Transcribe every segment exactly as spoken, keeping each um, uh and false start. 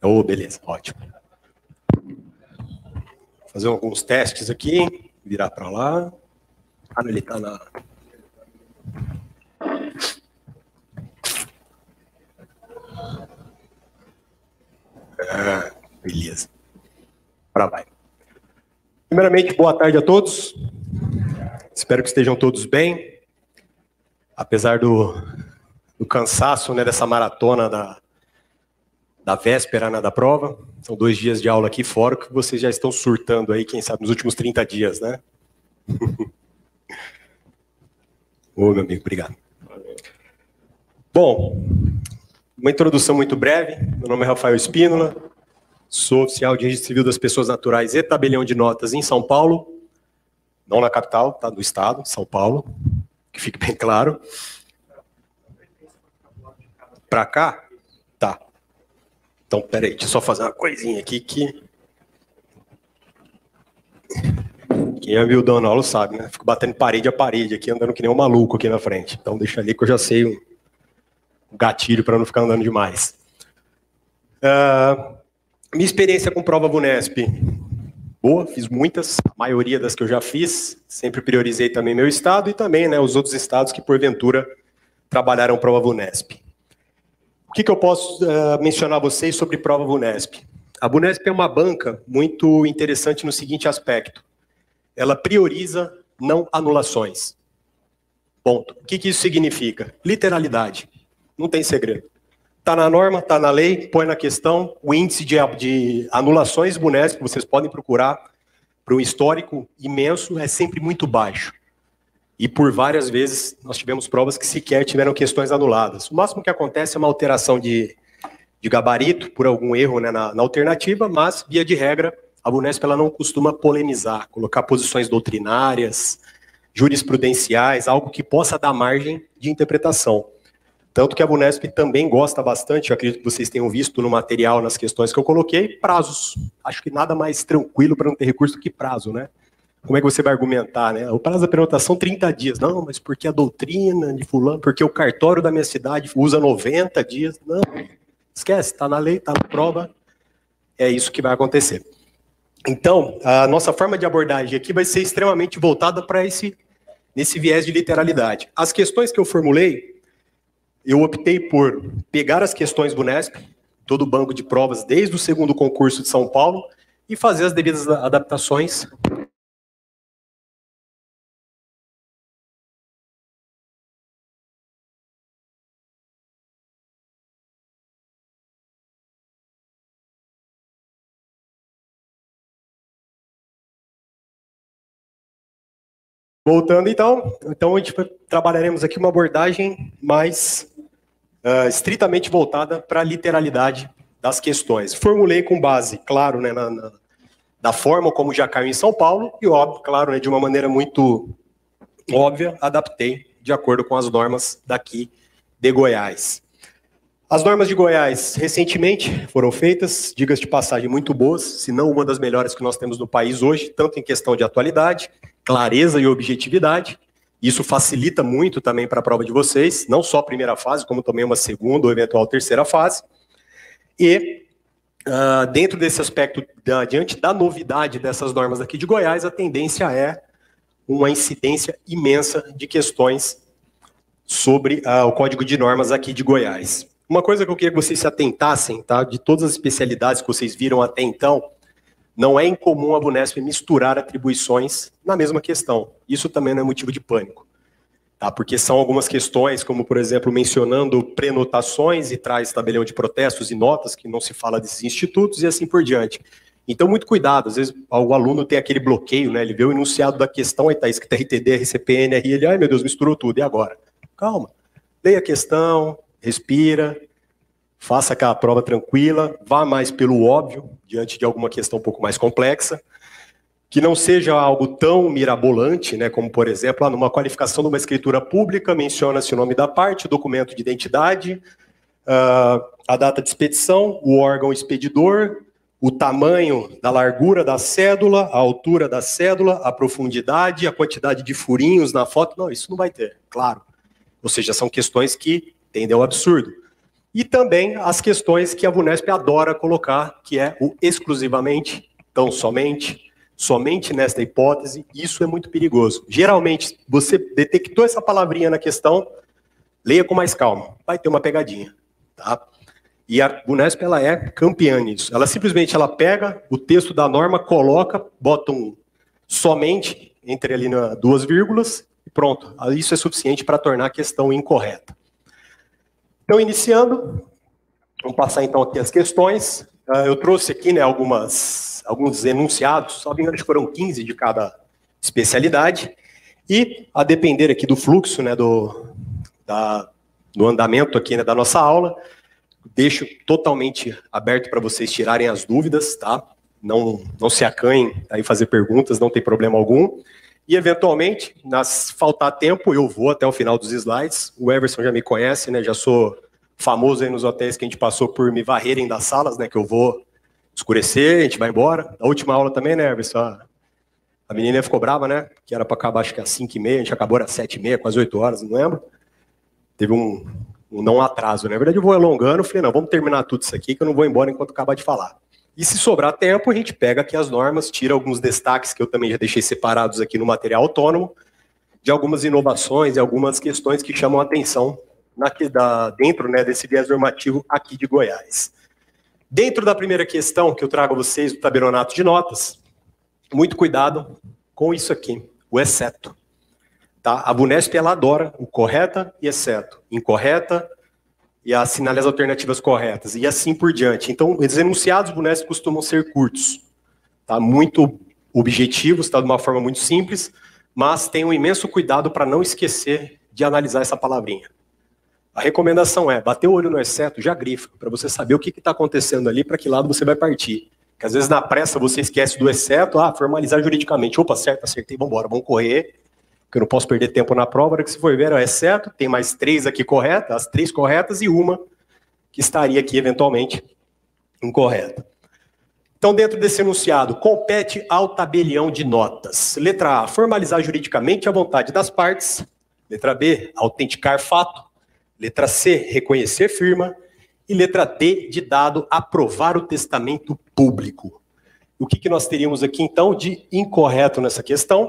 Oh, beleza, ótimo. Vou fazer alguns testes aqui, virar para lá. Ah, ele está na... Ah, beleza. Para vai. Primeiramente, boa tarde a todos. Espero que estejam todos bem. Apesar do, do cansaço, né, dessa maratona da, da véspera, né, da prova. São dois dias de aula aqui fora que vocês já estão surtando aí, quem sabe, nos últimos trinta dias, né? Ô, meu amigo, obrigado. Bom, uma introdução muito breve. Meu nome é Rafael Espínola. Sou oficial de registro civil das pessoas naturais e tabelião de notas em São Paulo. Não na capital, tá? Do estado, São Paulo. Que fique bem claro. Para cá? Tá. Então, peraí, deixa eu só fazer uma coisinha aqui que... Quem é viu dando aula sabe, né? Fico batendo parede a parede aqui, andando que nem um maluco aqui na frente. Então, deixa ali que eu já sei um gatilho para não ficar andando demais. Uh, minha experiência com prova VUNESP, boa, fiz muitas, a maioria das que eu já fiz, sempre priorizei também meu estado e também, né, os outros estados que porventura trabalharam prova VUNESP. O que, que eu posso uh, mencionar a vocês sobre prova VUNESP? A VUNESP é uma banca muito interessante no seguinte aspecto, ela prioriza não anulações. Ponto. O que, que isso significa? Literalidade, não tem segredo. Está na norma, está na lei, põe na questão, o índice de, de anulações VUNESP, vocês podem procurar, para um histórico imenso, é sempre muito baixo. E por várias vezes nós tivemos provas que sequer tiveram questões anuladas. O máximo que acontece é uma alteração de, de gabarito, por algum erro, né, na, na alternativa, mas, via de regra, a VUNESP ela não costuma polemizar, colocar posições doutrinárias, jurisprudenciais, algo que possa dar margem de interpretação. Tanto que a VUNESP também gosta bastante, eu acredito que vocês tenham visto no material, nas questões que eu coloquei, prazos. Acho que nada mais tranquilo para não ter recurso do que prazo, né? Como é que você vai argumentar, né? O prazo da pernotação, trinta dias. Não, mas porque a doutrina de fulano, porque o cartório da minha cidade usa noventa dias. Não, esquece, está na lei, está na prova. É isso que vai acontecer. Então, a nossa forma de abordagem aqui vai ser extremamente voltada para esse, nesse viés de literalidade. As questões que eu formulei, eu optei por pegar as questões VUNESP, todo o banco de provas, desde o segundo concurso de São Paulo, e fazer as devidas adaptações. Voltando, então, então a gente trabalharemos aqui uma abordagem mais uh, estritamente voltada para a literalidade das questões. Formulei com base, claro, né, na, na, da forma como já caiu em São Paulo, e óbvio, claro, né, de uma maneira muito óbvia, adaptei de acordo com as normas daqui de Goiás. As normas de Goiás, recentemente, foram feitas, diga-se de passagem, muito boas, se não uma das melhores que nós temos no país hoje, tanto em questão de atualidade, clareza e objetividade. Isso facilita muito também para a prova de vocês, não só a primeira fase, como também uma segunda ou eventual terceira fase. E, uh, dentro desse aspecto, da, diante da novidade dessas normas aqui de Goiás, a tendência é uma incidência imensa de questões sobre uh, o Código de Normas aqui de Goiás. Uma coisa que eu queria que vocês se atentassem, tá, de todas as especialidades que vocês viram até então, não é incomum a VUNESP misturar atribuições na mesma questão. Isso também não é motivo de pânico. Tá? Porque são algumas questões, como, por exemplo, mencionando prenotações e traz tabelião de protestos e notas, que não se fala desses institutos e assim por diante. Então, muito cuidado. Às vezes, o aluno tem aquele bloqueio, né? Ele vê o enunciado da questão, aí está escrito R T D, R C P N, R I, ele, ai meu Deus, misturou tudo, e agora? Calma. Leia a questão, respira, faça aquela prova tranquila, vá mais pelo óbvio, diante de alguma questão um pouco mais complexa, que não seja algo tão mirabolante, né, como, por exemplo, numa qualificação de uma escritura pública, menciona-se o nome da parte, documento de identidade, uh, a data de expedição, o órgão expedidor, o tamanho da largura da cédula, a altura da cédula, a profundidade, a quantidade de furinhos na foto. Não, isso não vai ter, claro. Ou seja, são questões que tendem ao absurdo. E também as questões que a VUNESP adora colocar, que é o exclusivamente, tão somente, somente nesta hipótese. Isso é muito perigoso. Geralmente, você detectou essa palavrinha na questão, leia com mais calma, vai ter uma pegadinha, tá? E a VUNESP, ela é campeã nisso. Ela simplesmente ela pega o texto da norma, coloca, bota um somente entre ali na, duas vírgulas e pronto. Isso é suficiente para tornar a questão incorreta. Então, iniciando, vamos passar então aqui as questões. Eu trouxe aqui, né, algumas, alguns enunciados, só me engano, acho que foram quinze de cada especialidade. E, a depender aqui do fluxo, né, do, da, do andamento aqui, né, da nossa aula, deixo totalmente aberto para vocês tirarem as dúvidas, tá? Não, não se acanhem aí fazer perguntas, não tem problema algum. E, eventualmente, nas faltar tempo, eu vou até o final dos slides. O Everson já me conhece, né? Já sou famoso aí nos hotéis que a gente passou por me varrerem das salas, né? Que eu vou escurecer, a gente vai embora. A última aula também, né, Everson? A menina ficou brava, né? Que era para acabar, acho que às cinco e meia, a gente acabou às sete e meia, quase oito horas, não lembro. Teve um, um não atraso, né? Na verdade, eu vou alongando, falei, não, vamos terminar tudo isso aqui, que eu não vou embora enquanto acabar de falar. E se sobrar tempo, a gente pega aqui as normas, tira alguns destaques que eu também já deixei separados aqui no material autônomo, de algumas inovações e algumas questões que chamam a atenção na, da, dentro, né, desse viés normativo aqui de Goiás. Dentro da primeira questão que eu trago a vocês do tabelionato de notas, muito cuidado com isso aqui, o exceto. Tá? A VUNESP, ela adora o correta e exceto, incorreta, e assinale as alternativas corretas, e assim por diante. Então, os enunciados do VUNESP costumam ser curtos, tá? Muito objetivos, tá? De uma forma muito simples, mas tenham um imenso cuidado para não esquecer de analisar essa palavrinha. A recomendação é, bater o olho no exceto, já grifa, para você saber o que está acontecendo ali, para que lado você vai partir. Porque às vezes na pressa você esquece do exceto, ah, formalizar juridicamente, opa, certo, acertei, vamos embora, vamos correr, que eu não posso perder tempo na prova, que se for ver, é certo, tem mais três aqui corretas, as três corretas e uma que estaria aqui, eventualmente, incorreta. Então, dentro desse enunciado, compete ao tabelião de notas. Letra A, formalizar juridicamente a vontade das partes. Letra B, autenticar fato. Letra C, reconhecer firma. E letra D, de dado, aprovar o testamento público. O que, que nós teríamos aqui, então, de incorreto nessa questão?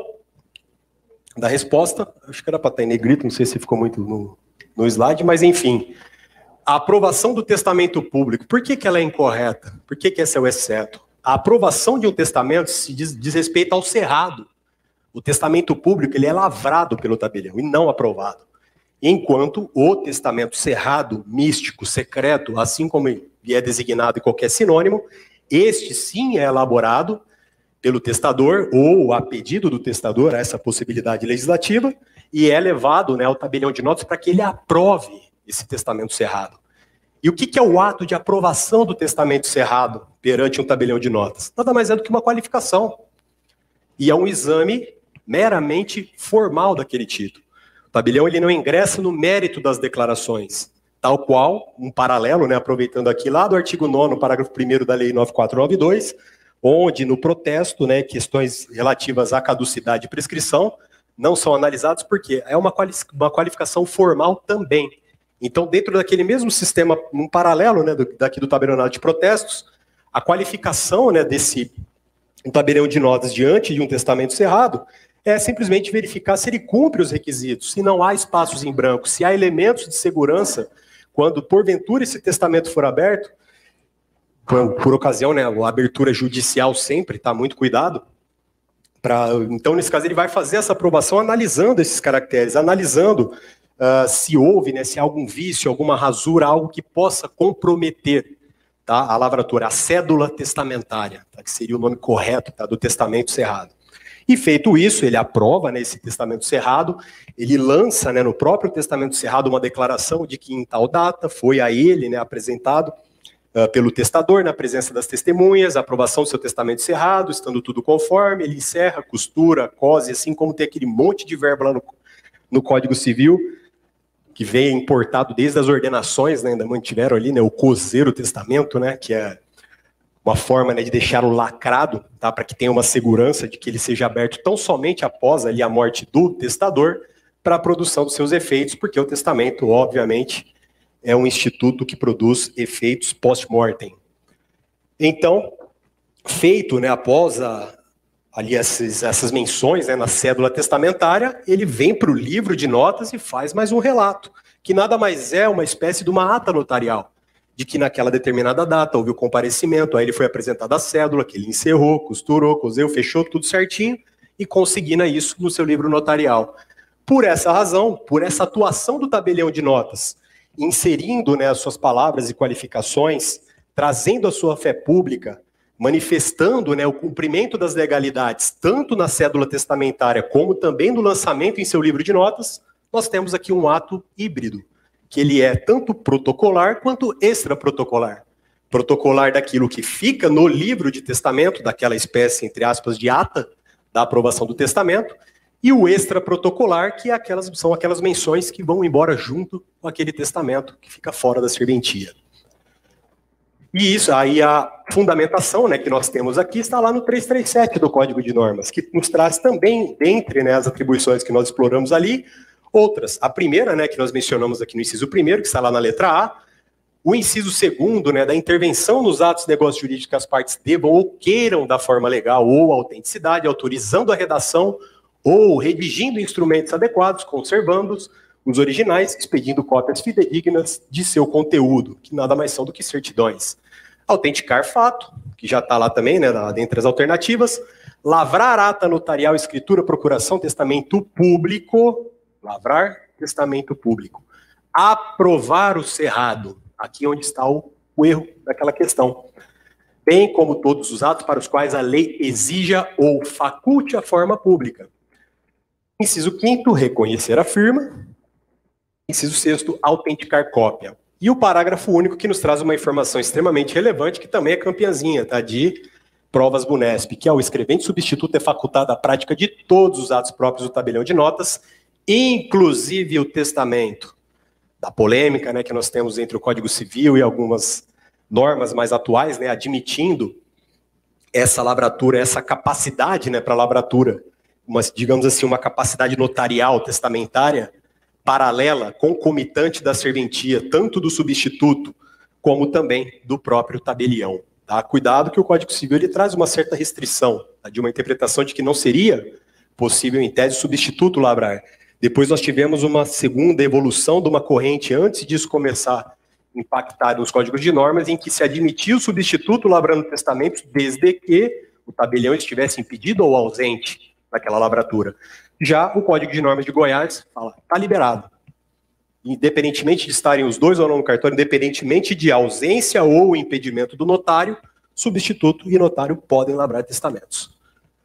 Da resposta, acho que era para estar em negrito, não sei se ficou muito no, no slide, mas enfim, a aprovação do testamento público, por que, que ela é incorreta? Por que, que esse é o exceto? A aprovação de um testamento se diz, diz respeito ao cerrado. O testamento público ele é lavrado pelo tabelião e não aprovado. Enquanto o testamento cerrado, místico, secreto, assim como ele é designado em qualquer sinônimo, este sim é elaborado pelo testador, ou a pedido do testador, essa possibilidade legislativa, e é levado, né, ao tabelião de notas para que ele aprove esse testamento cerrado. E o que, que é o ato de aprovação do testamento cerrado perante um tabelião de notas? Nada mais é do que uma qualificação. E é um exame meramente formal daquele título. O tabelião ele não ingressa no mérito das declarações, tal qual, um paralelo, né, aproveitando aqui lá do artigo nono, parágrafo primeiro da Lei nove mil quatrocentos e noventa e dois, onde no protesto, né, questões relativas à caducidade e prescrição não são analisadas porque é uma, quali uma qualificação formal também. Então, dentro daquele mesmo sistema, um paralelo, né, do, daqui do tabelionato de protestos, a qualificação, né, desse um tabelião de notas diante de um testamento cerrado é simplesmente verificar se ele cumpre os requisitos, se não há espaços em branco, se há elementos de segurança, quando porventura esse testamento for aberto, por, por ocasião, né, a abertura judicial sempre, tá, muito cuidado. Pra, então, nesse caso, ele vai fazer essa aprovação analisando esses caracteres, analisando uh, se houve, né, se há algum vício, alguma rasura, algo que possa comprometer, tá, a lavratura, a cédula testamentária, tá, que seria o nome correto, tá, do testamento cerrado. E feito isso, ele aprova, né, esse testamento cerrado, ele lança, né, no próprio testamento cerrado uma declaração de que em tal data foi a ele, né, apresentado uh, pelo testador, na presença das testemunhas, a aprovação do seu testamento cerrado, estando tudo conforme, ele encerra, costura, cose, assim como tem aquele monte de verbo lá no, no Código Civil, que vem importado desde as ordenações, né, ainda mantiveram ali, né, o coser o testamento, né, que é uma forma, né, de deixá-lo lacrado, tá, para que tenha uma segurança de que ele seja aberto tão somente após ali a morte do testador para a produção dos seus efeitos, porque o testamento, obviamente, é um instituto que produz efeitos post-mortem. Então, feito, né, após a, ali essas, essas menções, né, na cédula testamentária, ele vem para o livro de notas e faz mais um relato, que nada mais é uma espécie de uma ata notarial, de que naquela determinada data houve o comparecimento, aí ele foi apresentado a cédula, que ele encerrou, costurou, coseu, fechou tudo certinho e consigna isso no seu livro notarial. Por essa razão, por essa atuação do tabelião de notas, inserindo, né, as suas palavras e qualificações, trazendo a sua fé pública, manifestando, né, o cumprimento das legalidades, tanto na cédula testamentária como também no lançamento em seu livro de notas, nós temos aqui um ato híbrido, que ele é tanto protocolar quanto extraprotocolar. Protocolar daquilo que fica no livro de testamento, daquela espécie, entre aspas, de ata da aprovação do testamento, e o extraprotocolar, que é aquelas, são aquelas menções que vão embora junto com aquele testamento que fica fora da serventia. E isso, aí a fundamentação, né, que nós temos aqui está lá no trezentos e trinta e sete do Código de Normas, que nos traz também, dentre, né, as atribuições que nós exploramos ali, outras. A primeira, né, que nós mencionamos aqui no inciso primeiro, que está lá na letra A, o inciso segundo, né, da intervenção nos atos de negócio jurídico que as partes devam ou queiram da forma legal ou autenticidade, autorizando a redação ou redigindo instrumentos adequados, conservando-os, os originais, expedindo cópias fidedignas de seu conteúdo, que nada mais são do que certidões. Autenticar fato, que já está lá também, né, dentre as alternativas. Lavrar ata notarial, escritura, procuração, testamento público. Lavrar, testamento público. Aprovar o cerrado. Aqui onde está o, o erro daquela questão. Bem como todos os atos para os quais a lei exija ou faculte a forma pública. Inciso quinto, reconhecer a firma. Inciso sexto, autenticar cópia. E o parágrafo único que nos traz uma informação extremamente relevante, que também é campeãzinha, tá? De provas Bunesp, que é o escrevente substituto é facultado à prática de todos os atos próprios do tabelião de notas, inclusive o testamento. Da polêmica, né, que nós temos entre o Código Civil e algumas normas mais atuais, né, admitindo essa lavratura, essa capacidade, né, para lavratura, uma, digamos assim, uma capacidade notarial, testamentária, paralela, concomitante da serventia, tanto do substituto, como também do próprio tabelião. Tá? Cuidado que o Código Civil ele traz uma certa restrição, tá? De uma interpretação de que não seria possível, em tese, substituto lavrar. Depois nós tivemos uma segunda evolução de uma corrente, antes disso começar a impactar nos códigos de normas, em que se admitia o substituto lavrando testamentos, desde que o tabelião estivesse impedido ou ausente daquela lavratura. Já o Código de Normas de Goiás fala, está liberado. Independentemente de estarem os dois ou não no cartório, independentemente de ausência ou impedimento do notário, substituto e notário podem lavrar testamentos.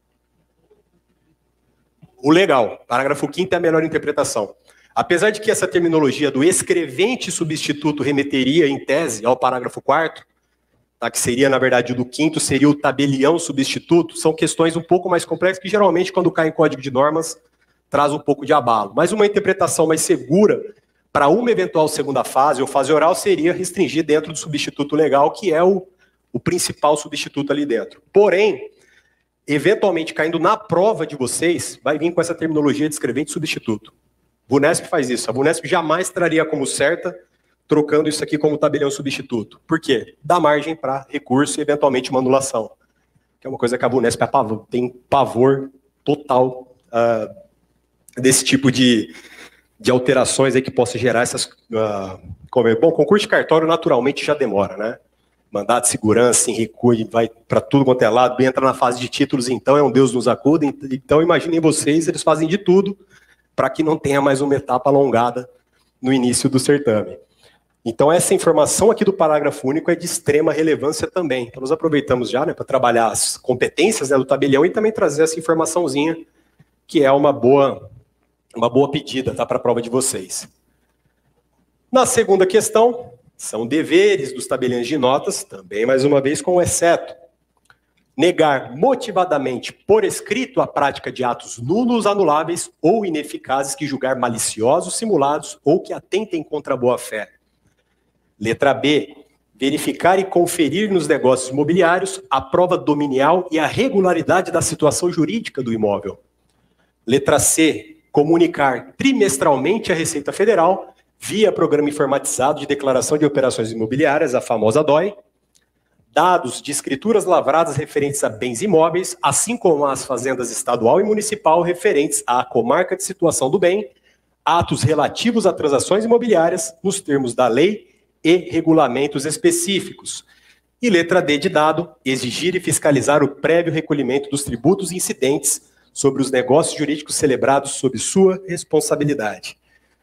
O legal, parágrafo quinto é a melhor interpretação. Apesar de que essa terminologia do escrevente substituto remeteria, em tese, ao parágrafo quarto, tá, que seria, na verdade, o do quinto, seria o tabelião substituto, são questões um pouco mais complexas que, geralmente, quando cai em código de normas, traz um pouco de abalo. Mas uma interpretação mais segura para uma eventual segunda fase ou fase oral seria restringir dentro do substituto legal, que é o, o principal substituto ali dentro. Porém, eventualmente, caindo na prova de vocês, vai vir com essa terminologia de escrevente substituto. Bunesp faz isso. A Bunesp jamais traria como certa, trocando isso aqui como tabelião substituto. Por quê? Dá margem para recurso e, eventualmente, uma anulação. Que é uma coisa que a Bunesp tem pavor total uh, desse tipo de, de alterações aí que possa gerar essas... Uh, como é? Bom, concurso de cartório naturalmente já demora, né? Mandado de segurança, em recurso, vai para tudo quanto é lado, entra na fase de títulos, então é um Deus nos acuda. Então, imaginem vocês, eles fazem de tudo para que não tenha mais uma etapa alongada no início do certame. Então, essa informação aqui do parágrafo único é de extrema relevância também. Então, nós aproveitamos já, né, para trabalhar as competências, né, do tabelião e também trazer essa informaçãozinha, que é uma boa, uma boa pedida, tá, para a prova de vocês. Na segunda questão, são deveres dos tabeliões de notas, também mais uma vez com o exceto. Negar motivadamente por escrito a prática de atos nulos, anuláveis ou ineficazes que julgar maliciosos, simulados ou que atentem contra a boa-fé. Letra B. Verificar e conferir nos negócios imobiliários a prova dominial e a regularidade da situação jurídica do imóvel. Letra C. Comunicar trimestralmente à Receita Federal via Programa Informatizado de Declaração de Operações Imobiliárias, a famosa D O I, dados de escrituras lavradas referentes a bens imóveis, assim como as fazendas estadual e municipal referentes à comarca de situação do bem, atos relativos a transações imobiliárias nos termos da lei e regulamentos específicos. E letra D de dado, exigir e fiscalizar o prévio recolhimento dos tributos incidentes sobre os negócios jurídicos celebrados sob sua responsabilidade.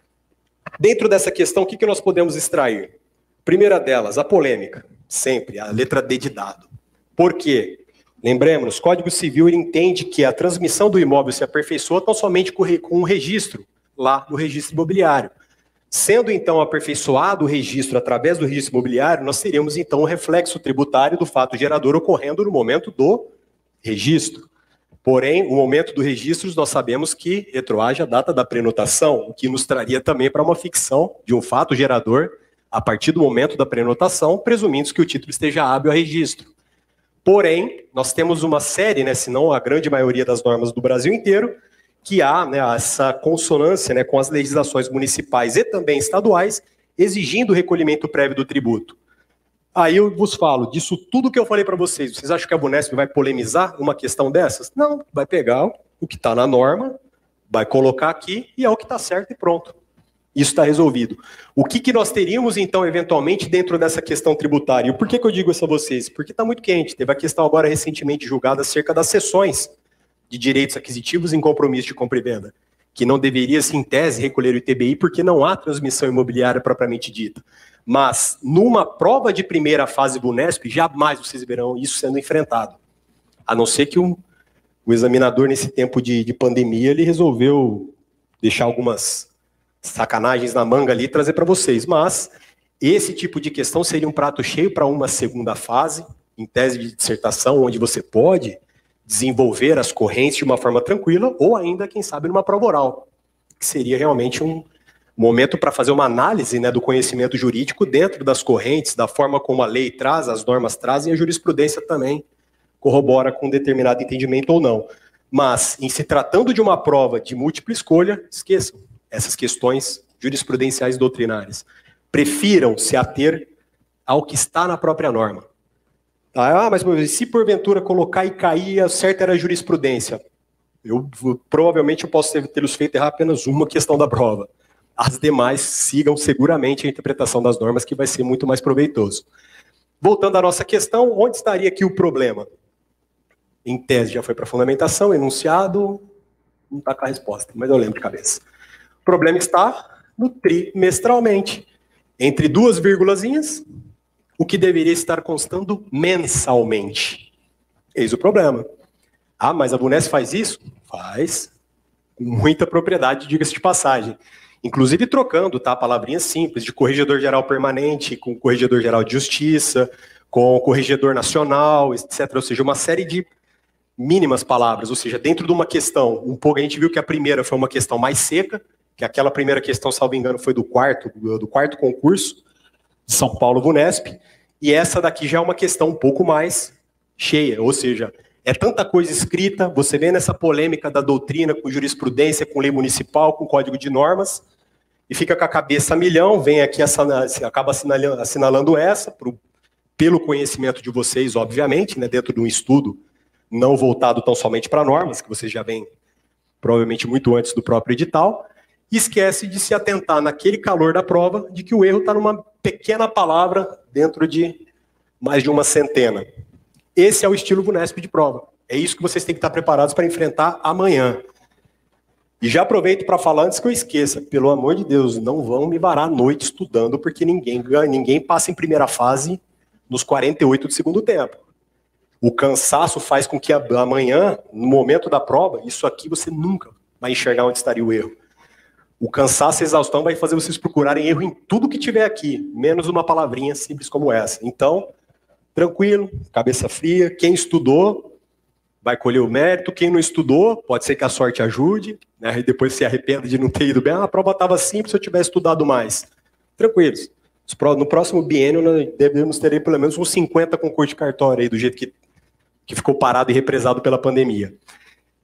Dentro dessa questão, o que, que nós podemos extrair? Primeira delas, a polêmica, sempre, a letra D de dado. Por quê? Lembremos, o Código Civil ele entende que a transmissão do imóvel se aperfeiçoa tão somente com um registro, lá no registro imobiliário. Sendo, então, aperfeiçoado o registro através do registro imobiliário, nós teríamos, então, o reflexo tributário do fato gerador ocorrendo no momento do registro. Porém, o momento do registro, nós sabemos que retroage a data da prenotação, o que nos traria também para uma ficção de um fato gerador a partir do momento da prenotação, presumindo que o título esteja hábil a registro. Porém, nós temos uma série, né, se não a grande maioria das normas do Brasil inteiro, que há, né, essa consonância, né, com as legislações municipais e também estaduais, exigindo o recolhimento prévio do tributo. Aí eu vos falo, disso tudo que eu falei para vocês, vocês acham que a Bunesp vai polemizar uma questão dessas? Não, vai pegar o que está na norma, vai colocar aqui e é o que está certo e pronto. Isso está resolvido. O que, que nós teríamos, então, eventualmente, dentro dessa questão tributária? E por que, que eu digo isso a vocês? Porque está muito quente. Teve a questão agora recentemente julgada acerca das cessões de direitos aquisitivos em compromisso de compra e venda, que não deveria-se, em tese, recolher o I T B I porque não há transmissão imobiliária propriamente dita. Mas, numa prova de primeira fase Bunesp, jamais vocês verão isso sendo enfrentado. A não ser que um, o examinador, nesse tempo de, de pandemia, ele resolveu deixar algumas sacanagens na manga ali e trazer para vocês. Mas esse tipo de questão seria um prato cheio para uma segunda fase, em tese de dissertação, onde você pode desenvolver as correntes de uma forma tranquila, ou ainda, quem sabe, numa prova oral, que seria realmente um momento para fazer uma análise, né, do conhecimento jurídico dentro das correntes, da forma como a lei traz, as normas trazem, e a jurisprudência também corrobora com determinado entendimento ou não. Mas, em se tratando de uma prova de múltipla escolha, esqueçam essas questões jurisprudenciais doutrinárias. Prefiram se ater ao que está na própria norma. Ah, mas se porventura colocar e cair, a certa era a jurisprudência. Eu, provavelmente eu posso tê-los feito errar apenas uma questão da prova. As demais sigam seguramente a interpretação das normas, que vai ser muito mais proveitoso. Voltando à nossa questão, onde estaria aqui o problema? Em tese já foi para fundamentação, enunciado, não está com a resposta, mas eu lembro de cabeça. O problema está no trimestralmente, entre duas vírgulazinhas, o que deveria estar constando mensalmente. Eis o problema. Ah, mas a Bunesp faz isso? Faz. Com muita propriedade, diga-se de passagem. Inclusive trocando, tá, palavrinhas simples, de corregedor geral permanente, com corregedor geral de justiça, com corregedor nacional, etcétera. Ou seja, uma série de mínimas palavras. Ou seja, dentro de uma questão, um pouco a gente viu que a primeira foi uma questão mais seca, que aquela primeira questão, salvo engano, foi do quarto, do quarto concurso de São Paulo Bunesp, e essa daqui já é uma questão um pouco mais cheia, ou seja, é tanta coisa escrita, você vê nessa polêmica da doutrina com jurisprudência, com lei municipal, com código de normas, e fica com a cabeça a milhão, vem aqui, acaba assinalando, assinalando essa, pro, pelo conhecimento de vocês, obviamente, né, dentro de um estudo não voltado tão somente para normas, que vocês já vêm provavelmente muito antes do próprio edital, e esquece de se atentar naquele calor da prova de que o erro está numa pequena palavra dentro de mais de uma centena. Esse é o estilo Bunesp de prova. É isso que vocês têm que estar preparados para enfrentar amanhã. E já aproveito para falar antes que eu esqueça, pelo amor de Deus, não vão me varar a noite estudando, porque ninguém, ninguém passa em primeira fase nos quarenta e oito do segundo tempo. O cansaço faz com que amanhã, no momento da prova, isso aqui você nunca vai enxergar onde estaria o erro. O cansaço e a exaustão vai fazer vocês procurarem erro em tudo que tiver aqui, menos uma palavrinha simples como essa. Então, tranquilo, cabeça fria, quem estudou vai colher o mérito, quem não estudou, pode ser que a sorte ajude, né, e depois se arrependa de não ter ido bem. Ah, a prova estava simples se eu tivesse estudado mais. Tranquilos. No próximo biênio, nós devemos ter aí pelo menos uns cinquenta concursos de cartório aí, do jeito que, que ficou parado e represado pela pandemia.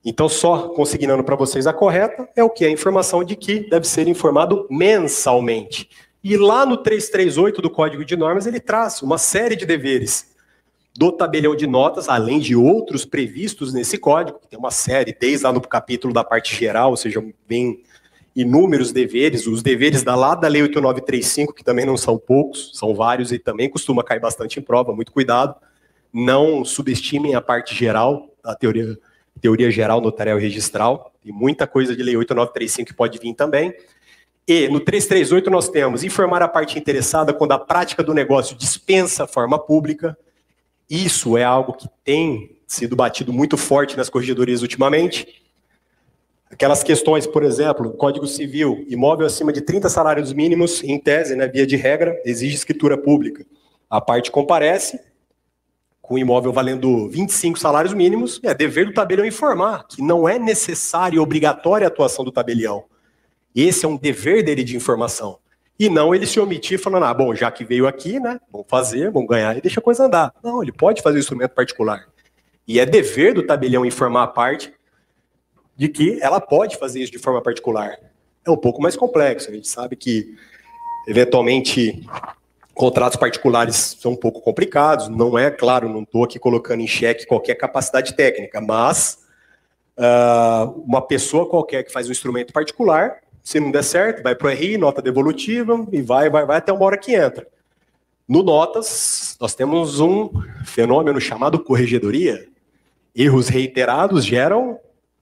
Então, só consignando para vocês a correta, é o que? A informação de que deve ser informado mensalmente. E lá no trezentos e trinta e oito do Código de Normas, ele traz uma série de deveres do tabelião de notas, além de outros previstos nesse código, que tem uma série, desde lá no capítulo da parte geral, ou seja, bem inúmeros deveres, os deveres da lá da Lei oito mil novecentos e trinta e cinco, que também não são poucos, são vários e também costuma cair bastante em prova, muito cuidado. Não subestimem a parte geral, a teoria, teoria geral notarial e registral, tem muita coisa de Lei oito mil novecentos e trinta e cinco que pode vir também. E no trezentos e trinta e oito nós temos informar a parte interessada quando a prática do negócio dispensa a forma pública. Isso é algo que tem sido batido muito forte nas corregedorias ultimamente. Aquelas questões, por exemplo, Código Civil, imóvel acima de trinta salários mínimos, em tese, né, via de regra, exige escritura pública. A parte comparece, com imóvel valendo vinte e cinco salários mínimos, é dever do tabelião informar que não é necessária e obrigatória a atuação do tabelião. Esse é um dever dele de informação. E não ele se omitir falando, ah, bom, já que veio aqui, né, vamos fazer, vamos ganhar e deixa a coisa andar. Não, ele pode fazer o instrumento particular. E é dever do tabelião informar a parte de que ela pode fazer isso de forma particular. É um pouco mais complexo, a gente sabe que, eventualmente, contratos particulares são um pouco complicados, não é, claro, não estou aqui colocando em xeque qualquer capacidade técnica, mas uh, uma pessoa qualquer que faz um instrumento particular, se não der certo, vai para o R I, nota devolutiva, e vai, vai, vai até uma hora que entra. No Notas, nós temos um fenômeno chamado corregedoria. Erros reiterados geram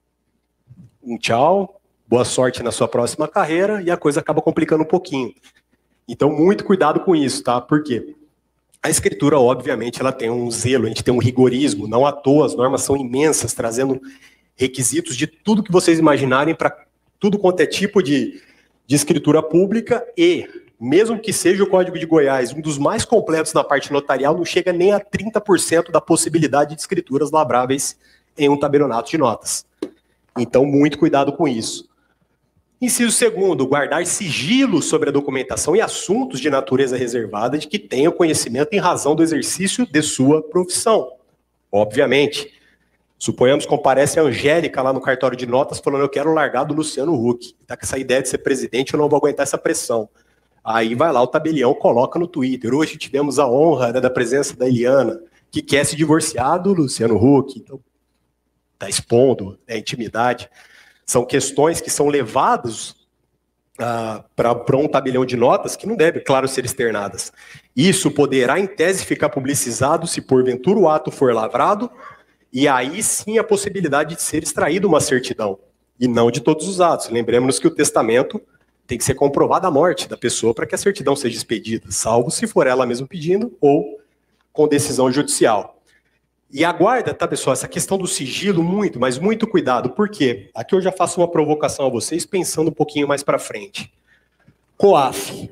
um tchau, boa sorte na sua próxima carreira, e a coisa acaba complicando um pouquinho. Então, muito cuidado com isso, tá? Por quê? A escritura, obviamente, ela tem um zelo, a gente tem um rigorismo, não à toa, as normas são imensas, trazendo requisitos de tudo que vocês imaginarem para tudo quanto é tipo de, de escritura pública, e, mesmo que seja o Código de Goiás, um dos mais completos na parte notarial, não chega nem a trinta por cento da possibilidade de escrituras lavráveis em um tabelionato de notas. Então, muito cuidado com isso. Inciso segundo, guardar sigilo sobre a documentação e assuntos de natureza reservada de que tenha conhecimento em razão do exercício de sua profissão. Obviamente. Suponhamos que comparece a Angélica lá no cartório de notas falando, eu quero largar do Luciano Huck. Está com essa ideia de ser presidente, eu não vou aguentar essa pressão. Aí vai lá o tabelião, coloca no Twitter. Hoje tivemos a honra, né, da presença da Eliana, que quer se divorciar do Luciano Huck. Então, está expondo, é intimidade. São questões que são levadas ah, para um tabelião de notas que não deve, claro, ser externadas. Isso poderá, em tese, ficar publicizado se porventura o ato for lavrado, e aí sim a possibilidade de ser extraído uma certidão, e não de todos os atos. Lembremos que o testamento tem que ser comprovada a morte da pessoa para que a certidão seja expedida, salvo se for ela mesma pedindo ou com decisão judicial. E aguarda, tá, pessoal, essa questão do sigilo, muito, mas muito cuidado. Por quê? Aqui eu já faço uma provocação a vocês, pensando um pouquinho mais para frente. COAF.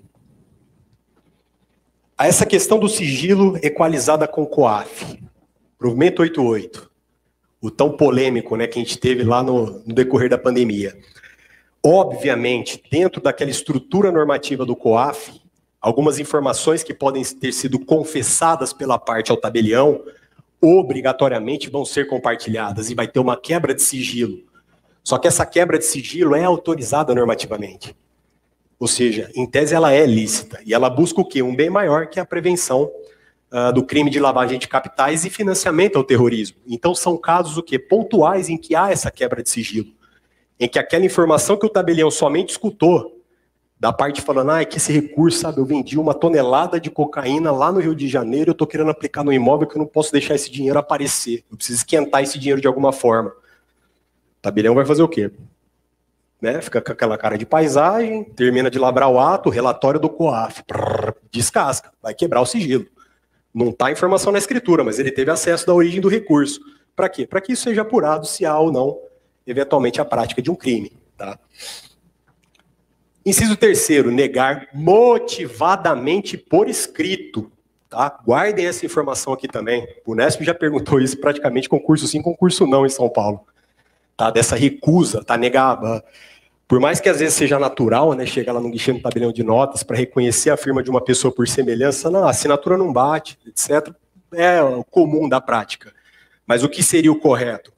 Essa questão do sigilo equalizada com COAF. Provimento oitenta e oito. O tão polêmico, né, que a gente teve lá no, no decorrer da pandemia. Obviamente, dentro daquela estrutura normativa do COAF, algumas informações que podem ter sido confessadas pela parte ao tabelião, obrigatoriamente vão ser compartilhadas e vai ter uma quebra de sigilo. Só que essa quebra de sigilo é autorizada normativamente. Ou seja, em tese ela é lícita. E ela busca o quê? Um bem maior, que é a prevenção uh, do crime de lavagem de capitais e financiamento ao terrorismo. Então são casos o quê? Pontuais em que há essa quebra de sigilo. Em que aquela informação que o tabelião somente escutou, da parte falando, ah, é que esse recurso, sabe, eu vendi uma tonelada de cocaína lá no Rio de Janeiro, eu estou querendo aplicar no imóvel que eu não posso deixar esse dinheiro aparecer. Eu preciso esquentar esse dinheiro de alguma forma. O tabelião vai fazer o quê? Né? Fica com aquela cara de paisagem, termina de lavrar o ato, relatório do COAF, prrr, descasca, vai quebrar o sigilo. Não está a informação na escritura, mas ele teve acesso da origem do recurso. Para quê? Para que isso seja apurado se há ou não, eventualmente, a prática de um crime. Tá? Inciso terceiro, negar motivadamente por escrito. Tá? Guardem essa informação aqui também. O Unesp já perguntou isso praticamente concurso sim, concurso não em São Paulo. Tá? Dessa recusa, tá? Negar. Por mais que às vezes seja natural, né, chegar lá no guichê no tabelião de notas para reconhecer a firma de uma pessoa por semelhança, não, a assinatura não bate, etcétera. É o comum da prática. Mas o que seria o correto?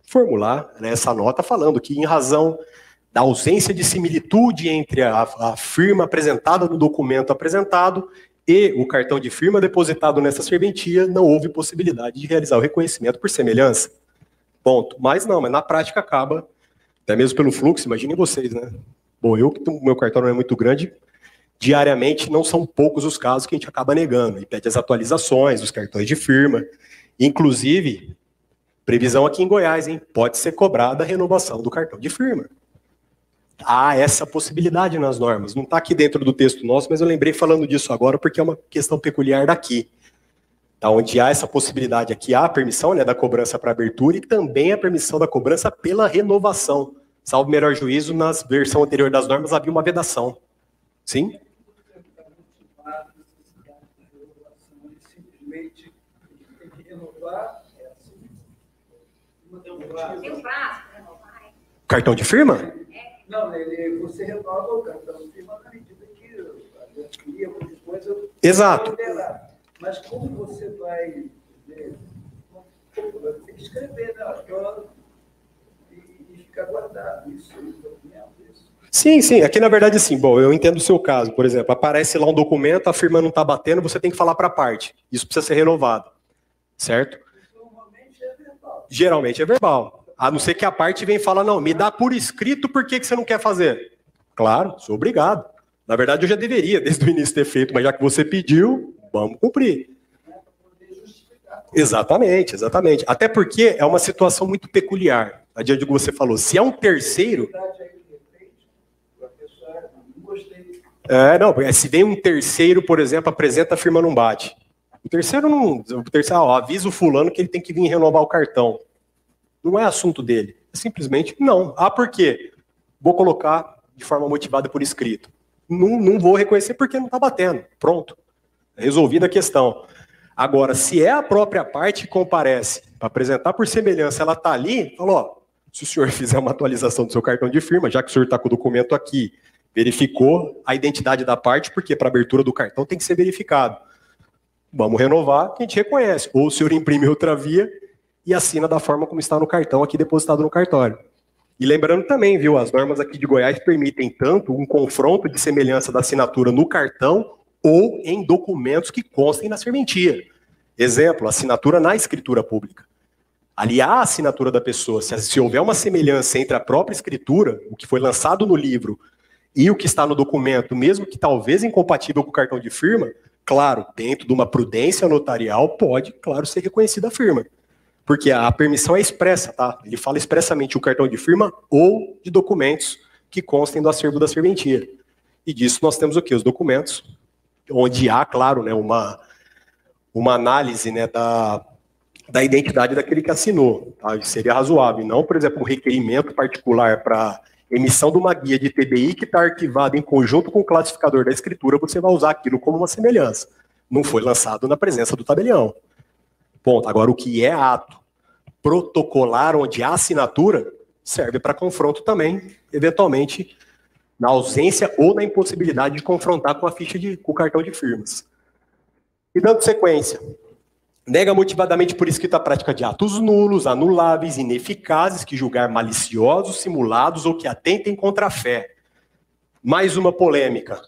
formular, né, essa nota falando que, em razão da ausência de similitude entre a, a firma apresentada no documento apresentado e o cartão de firma depositado nessa serventia, não houve possibilidade de realizar o reconhecimento por semelhança. Ponto. Mas não, mas na prática acaba, até mesmo pelo fluxo, imaginem vocês, né? Bom, eu que o meu cartão não é muito grande, diariamente não são poucos os casos que a gente acaba negando, e pede as atualizações dos cartões de firma, inclusive, previsão aqui em Goiás, hein? Pode ser cobrada a renovação do cartão de firma. Há essa possibilidade nas normas. Não está aqui dentro do texto nosso, mas eu lembrei falando disso agora porque é uma questão peculiar daqui. Tá, onde há essa possibilidade aqui, há a permissão, né, da cobrança para abertura e também a permissão da cobrança pela renovação. Salvo melhor juízo, na versão anterior das normas havia uma vedação. Sim? Tem um prazo para renovar. Cartão de firma? Não, ele, você renova o cartão de firma na medida que a gente cria alguma coisa. Exato. Mas como você vai ver? Você tem que escrever, né? E, e ficar guardado isso, isso. Sim, sim. Aqui, na verdade, assim, bom, eu entendo o seu caso. Por exemplo, aparece lá um documento, a firma não está batendo, você tem que falar para a parte. Isso precisa ser renovado. Certo? Normalmente é verbal. Geralmente é verbal. A não ser que a parte vem e fala, não, me dá por escrito, por que, que você não quer fazer? Claro, sou obrigado. Na verdade, eu já deveria, desde o início, ter feito, mas já que você pediu, vamos cumprir. Exatamente, exatamente. Até porque é uma situação muito peculiar. Adiante do que você falou, se é um terceiro... É, não, se vem um terceiro, por exemplo, apresenta a firma não bate. O terceiro não... O terceiro, ó, avisa o fulano que ele tem que vir renovar o cartão. Não é assunto dele. É simplesmente não. Ah, por quê? Vou colocar de forma motivada por escrito. Não, não vou reconhecer porque não está batendo. Pronto. Resolvida a questão. Agora, se é a própria parte que comparece para apresentar por semelhança, ela está ali, falou, ó, se o senhor fizer uma atualização do seu cartão de firma, já que o senhor está com o documento aqui, verificou a identidade da parte, porque para abertura do cartão tem que ser verificado. Vamos renovar, que a gente reconhece. Ou o senhor imprime outra via e assina da forma como está no cartão aqui depositado no cartório. E lembrando também, viu, as normas aqui de Goiás permitem tanto um confronto de semelhança da assinatura no cartão ou em documentos que constem na serventia. Exemplo, assinatura na escritura pública. Ali há a assinatura da pessoa. Se, se houver uma semelhança entre a própria escritura, o que foi lançado no livro, e o que está no documento, mesmo que talvez incompatível com o cartão de firma, claro, dentro de uma prudência notarial, pode, claro, ser reconhecida a firma. Porque a permissão é expressa, tá? Ele fala expressamente o cartão de firma ou de documentos que constem do acervo da serventia. E disso nós temos o quê? Os documentos, onde há, claro, né, uma, uma análise, né, da, da identidade daquele que assinou. Tá? Isso seria razoável. Não, por exemplo, um requerimento particular para emissão de uma guia de T B I que está arquivada em conjunto com o classificador da escritura, você vai usar aquilo como uma semelhança. Não foi lançado na presença do tabelião. Ponto. Agora, o que é ato protocolar onde há assinatura serve para confronto também, eventualmente, na ausência ou na impossibilidade de confrontar com a ficha de, com o cartão de firmas. E dando sequência, nega motivadamente por escrito a prática de atos nulos, anuláveis, ineficazes, que julgar maliciosos, simulados ou que atentem contra a fé. Mais uma polêmica.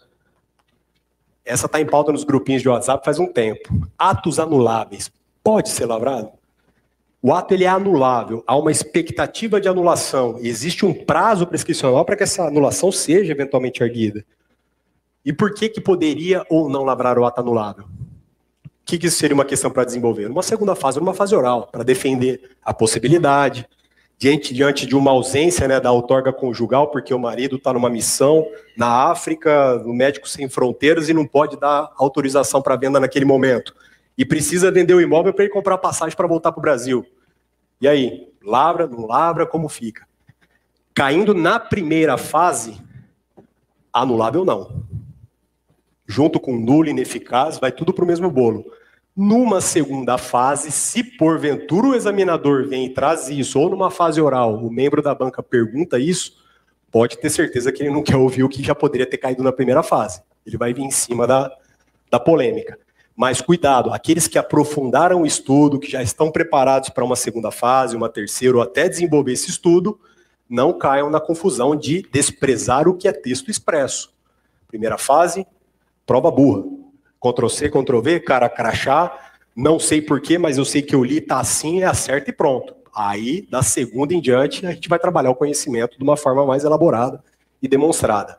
Essa está em pauta nos grupinhos de WhatsApp faz um tempo. Atos anuláveis. Pode ser lavrado? O ato ele é anulável, há uma expectativa de anulação, existe um prazo prescricional para que essa anulação seja eventualmente erguida. E por que que poderia ou não lavrar o ato anulável? O que que isso seria uma questão para desenvolver? Uma segunda fase, uma fase oral, para defender a possibilidade, diante, diante de uma ausência, né, da outorga conjugal, porque o marido está numa missão na África, no Médico Sem Fronteiras, e não pode dar autorização para venda naquele momento. E precisa vender o imóvel para ele comprar passagem para voltar para o Brasil. E aí, lavra, não lavra, como fica? Caindo na primeira fase, anulável não. Junto com nulo e ineficaz, vai tudo para o mesmo bolo. Numa segunda fase, se porventura o examinador vem e traz isso, ou numa fase oral, o membro da banca pergunta isso, pode ter certeza que ele não quer ouvir o que já poderia ter caído na primeira fase. Ele vai vir em cima da, da polêmica. Mas cuidado, aqueles que aprofundaram o estudo, que já estão preparados para uma segunda fase, uma terceira, ou até desenvolver esse estudo, não caiam na confusão de desprezar o que é texto expresso. Primeira fase, prova burra. Ctrl C, Ctrl V, cara crachá, não sei porquê, mas eu sei que eu li, tá assim, é acerta e pronto. Aí, da segunda em diante, a gente vai trabalhar o conhecimento de uma forma mais elaborada e demonstrada.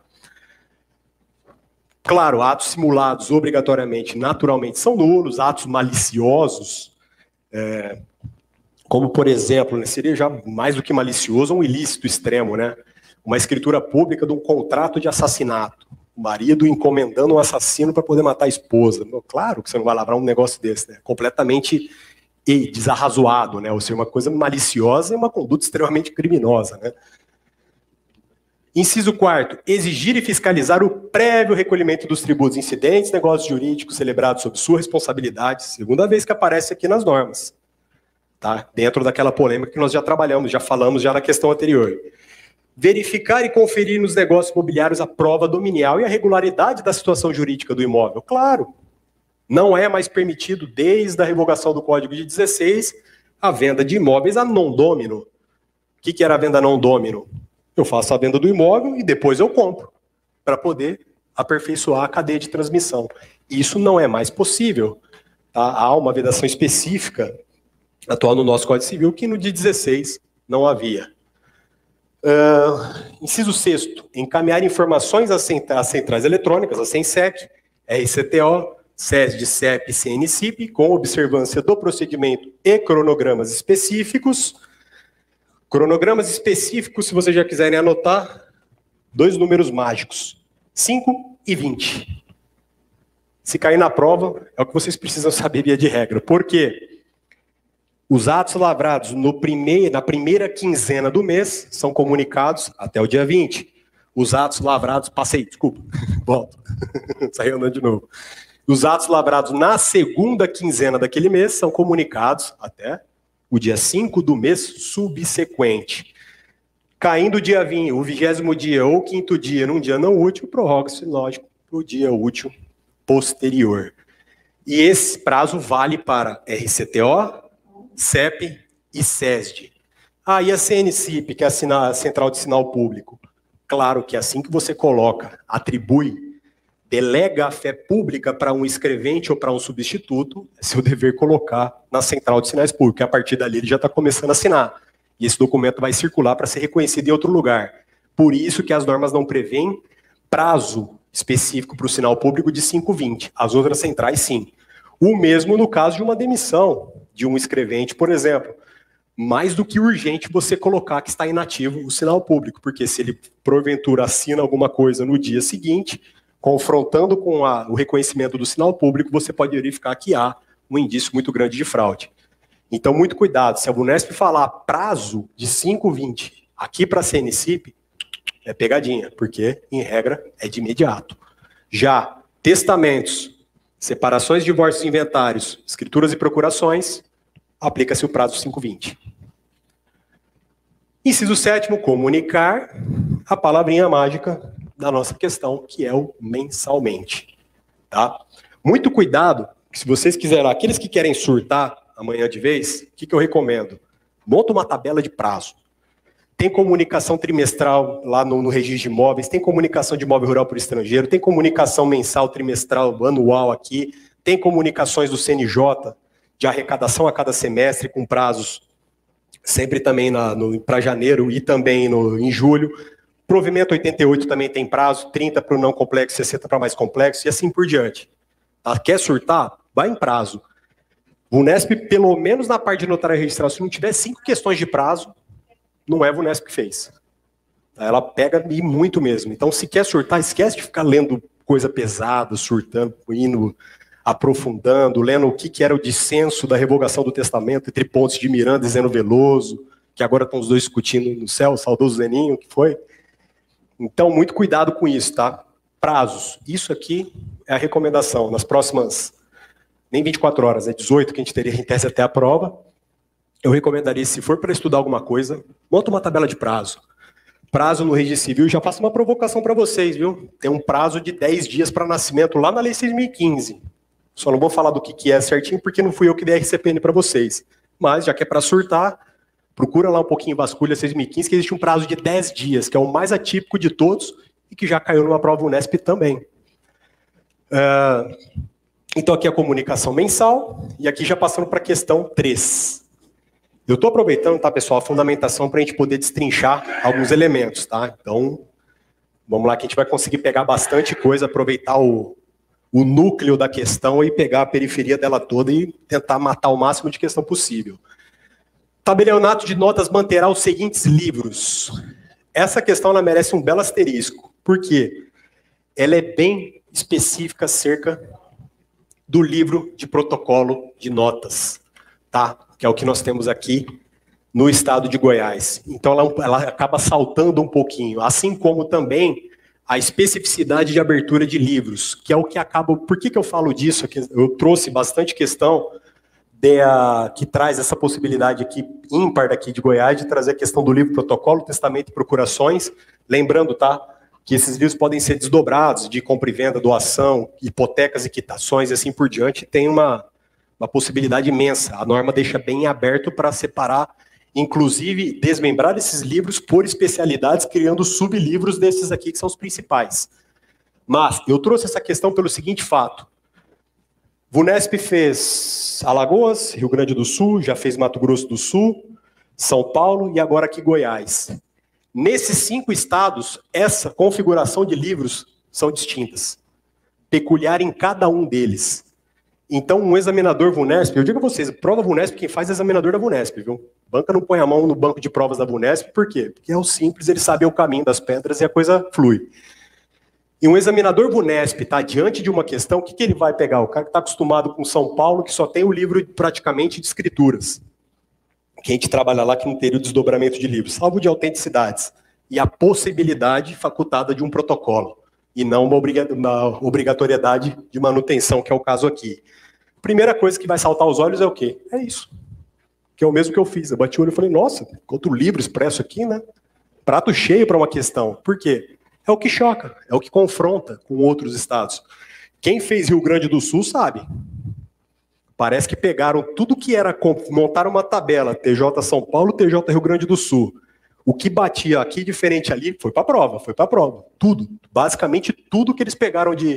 Claro, atos simulados obrigatoriamente, naturalmente, são nulos, atos maliciosos, é, como, por exemplo, né, seria já mais do que malicioso, um ilícito extremo, né? Uma escritura pública de um contrato de assassinato. O marido encomendando um assassino para poder matar a esposa. Claro que você não vai lavrar um negócio desse, né? Completamente desarrazoado, né? Ou seja, uma coisa maliciosa e uma conduta extremamente criminosa, né? Inciso quarto, exigir e fiscalizar o prévio recolhimento dos tributos incidentes, negócios jurídicos celebrados sob sua responsabilidade, segunda vez que aparece aqui nas normas, tá? Dentro daquela polêmica que nós já trabalhamos, já falamos já na questão anterior. Verificar e conferir nos negócios imobiliários a prova dominial e a regularidade da situação jurídica do imóvel. Claro, não é mais permitido, desde a revogação do Código de dezesseis, a venda de imóveis a non domino. O que, que era a venda non domino? Eu faço a venda do imóvel e depois eu compro, para poder aperfeiçoar a cadeia de transmissão. Isso não é mais possível. Tá? Há uma vedação específica atual no nosso Código Civil que no de dezesseis não havia. Uh, inciso sexto, encaminhar informações às centrais eletrônicas, a SENSEC, R C T O, SESD, C E P e C N C I P, com observância do procedimento e cronogramas específicos. Cronogramas específicos, se vocês já quiserem anotar, dois números mágicos, cinco e vinte. Se cair na prova, é o que vocês precisam saber via de regra. Por quê? Os atos lavrados no primeir, na primeira quinzena do mês são comunicados até o dia vinte. Os atos lavrados... Passei, desculpa. Volto. Saí andando de novo. Os atos lavrados na segunda quinzena daquele mês são comunicados até o dia cinco do mês subsequente. Caindo o dia vinte, o vigésimo dia ou quinto dia num dia não útil, prorroga-se, lógico, para o dia útil posterior. E esse prazo vale para R C T O, C E P e SESD. Ah, e a C N C I P, que é a Central de Sinal Público? Claro que assim que você coloca, atribui, delega a fé pública para um escrevente ou para um substituto, é seu dever colocar na Central de Sinais Públicos, que a partir dali ele já está começando a assinar. E esse documento vai circular para ser reconhecido em outro lugar. Por isso que as normas não prevêem prazo específico para o sinal público de cinco vinte. As outras centrais, sim. O mesmo no caso de uma demissão de um escrevente, por exemplo. Mais do que urgente você colocar que está inativo o sinal público, porque se ele, porventura, assina alguma coisa no dia seguinte, confrontando com a, o reconhecimento do sinal público, você pode verificar que há um indício muito grande de fraude. Então, muito cuidado. Se a Vunesp falar prazo de cinco vinte aqui para a C N C I P, é pegadinha, porque, em regra, é de imediato. Já testamentos, separações, divórcios, inventários, escrituras e procurações, aplica-se o prazo cinco vinte. Inciso sétimo, comunicar a palavrinha mágica da nossa questão, que é o mensalmente. Tá? Muito cuidado, se vocês quiserem, aqueles que querem surtar amanhã de vez, o que, que eu recomendo? Monta uma tabela de prazo. Tem comunicação trimestral lá no, no registro de imóveis, tem comunicação de imóvel rural por estrangeiro, tem comunicação mensal, trimestral, anual aqui, tem comunicações do C N J de arrecadação a cada semestre com prazos sempre também para janeiro e também no, em julho. Provimento oitenta e oito também tem prazo, trinta para o não complexo, sessenta para mais complexo e assim por diante. Tá? Quer surtar? Vai em prazo. O Vunesp, pelo menos na parte de notário e registral, se não tiver cinco questões de prazo, não é a Vunesp que fez. Ela pega e muito mesmo. Então, se quer surtar, esquece de ficar lendo coisa pesada, surtando, indo, aprofundando, lendo o que, que era o dissenso da revogação do testamento entre Pontes de Miranda e Zeno Veloso, que agora estão os dois discutindo no céu, o saudoso Zeninho, que foi. Então, muito cuidado com isso, tá? Prazos. Isso aqui é a recomendação. Nas próximas, nem vinte e quatro horas, é dezoito que a gente teria em tese até a prova. Eu recomendaria, se for para estudar alguma coisa, monta uma tabela de prazo. Prazo no registro civil, já faço uma provocação para vocês, viu? Tem um prazo de dez dias para nascimento lá na lei seis mil e quinze. Só não vou falar do que, que é certinho, porque não fui eu que dei R C P N para vocês. Mas, já que é para surtar, procura lá um pouquinho Vasculha seis mil e quinze, que existe um prazo de dez dias, que é o mais atípico de todos e que já caiu numa prova Unesp também. Uh, então, aqui é a comunicação mensal, e aqui já passando para a questão três. Eu estou aproveitando, tá, pessoal, a fundamentação para a gente poder destrinchar alguns elementos, tá? Então, vamos lá que a gente vai conseguir pegar bastante coisa, aproveitar o, o núcleo da questão e pegar a periferia dela toda e tentar matar o máximo de questão possível. Tabelionato de notas manterá os seguintes livros. Essa questão ela merece um belo asterisco. Por quê? Ela é bem específica acerca do livro de protocolo de notas, tá? Que é o que nós temos aqui no estado de Goiás. Então, ela, ela acaba saltando um pouquinho, assim como também a especificidade de abertura de livros, que é o que acaba... Por que, que eu falo disso? Eu trouxe bastante questão de, a, que traz essa possibilidade aqui, ímpar daqui de Goiás, de trazer a questão do livro protocolo, testamento e procurações. Lembrando, tá, que esses livros podem ser desdobrados de compra e venda, doação, hipotecas e quitações e assim por diante. Tem uma... uma possibilidade imensa. A norma deixa bem aberto para separar, inclusive desmembrar esses livros por especialidades, criando sublivros desses aqui, que são os principais. Mas eu trouxe essa questão pelo seguinte fato. VUNESP fez Alagoas, Rio Grande do Sul, já fez Mato Grosso do Sul, São Paulo e agora aqui Goiás. Nesses cinco estados, essa configuração de livros são distintas. Peculiar em cada um deles. Então, um examinador VUNESP, eu digo a vocês, prova VUNESP, quem faz é examinador da VUNESP, viu? Banca não põe a mão no banco de provas da VUNESP, por quê? Porque é o simples, ele sabe o caminho das pedras e a coisa flui. E um examinador VUNESP está diante de uma questão, o que, que ele vai pegar? O cara que está acostumado com São Paulo, que só tem o livro praticamente de escrituras. Que a gente trabalha lá que não teria o desdobramento de livros, salvo de autenticidades. E a possibilidade facultada de um protocolo. E não uma, obriga uma obrigatoriedade de manutenção, que é o caso aqui. Primeira coisa que vai saltar aos olhos é o quê? É isso. Que é o mesmo que eu fiz. Eu bati o olho e falei, nossa, outro livro expresso aqui, né? Prato cheio para uma questão. Por quê? É o que choca, é o que confronta com outros estados. Quem fez Rio Grande do Sul sabe. Parece que pegaram tudo que era, montaram uma tabela, T J São Paulo, T J Rio Grande do Sul. O que batia aqui diferente ali foi para a prova, foi para a prova. Tudo, basicamente tudo que eles pegaram de,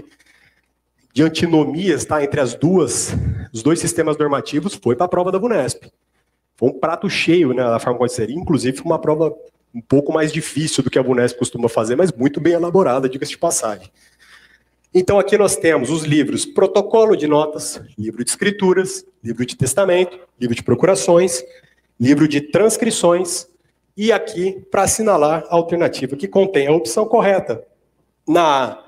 de antinomias, tá, entre as duas, os dois sistemas normativos foi para a prova da VUNESP. Foi um prato cheio, né, da forma como seria, inclusive foi uma prova um pouco mais difícil do que a VUNESP costuma fazer, mas muito bem elaborada, diga-se de passagem. Então aqui nós temos os livros protocolo de notas, livro de escrituras, livro de testamento, livro de procurações, livro de transcrições, e aqui, para assinalar a alternativa que contém a opção correta. Na A,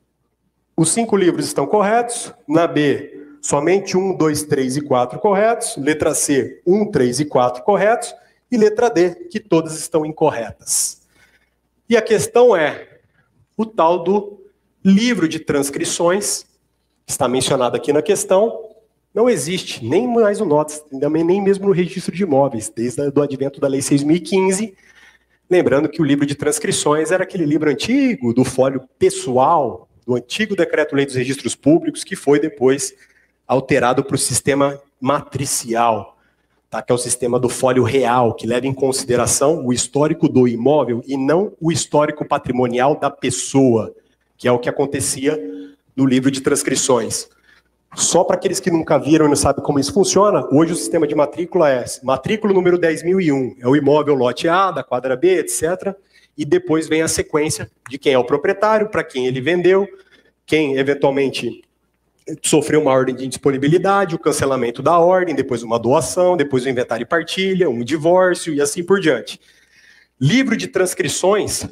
os cinco livros estão corretos. Na B, somente um, dois, três e quatro corretos. Letra C, um, três e quatro corretos. E letra D, que todas estão incorretas. E a questão é o tal do livro de transcrições, que está mencionado aqui na questão. Não existe, nem mais o Notas, nem mesmo no registro de imóveis, desde o advento da Lei seis mil e quinze. Lembrando que o livro de transcrições era aquele livro antigo, do folho pessoal, do antigo Decreto-Lei dos Registros Públicos, que foi depois alterado para o sistema matricial, tá? Que é o sistema do folho real, que leva em consideração o histórico do imóvel e não o histórico patrimonial da pessoa, que é o que acontecia no livro de transcrições. Só para aqueles que nunca viram e não sabem como isso funciona, hoje o sistema de matrícula é matrícula número dez mil e um, é o imóvel lote A, da quadra B, etcétera. E depois vem a sequência de quem é o proprietário, para quem ele vendeu, quem eventualmente sofreu uma ordem de indisponibilidade, o cancelamento da ordem, depois uma doação, depois o inventário e partilha, um divórcio e assim por diante. Livro de transcrições,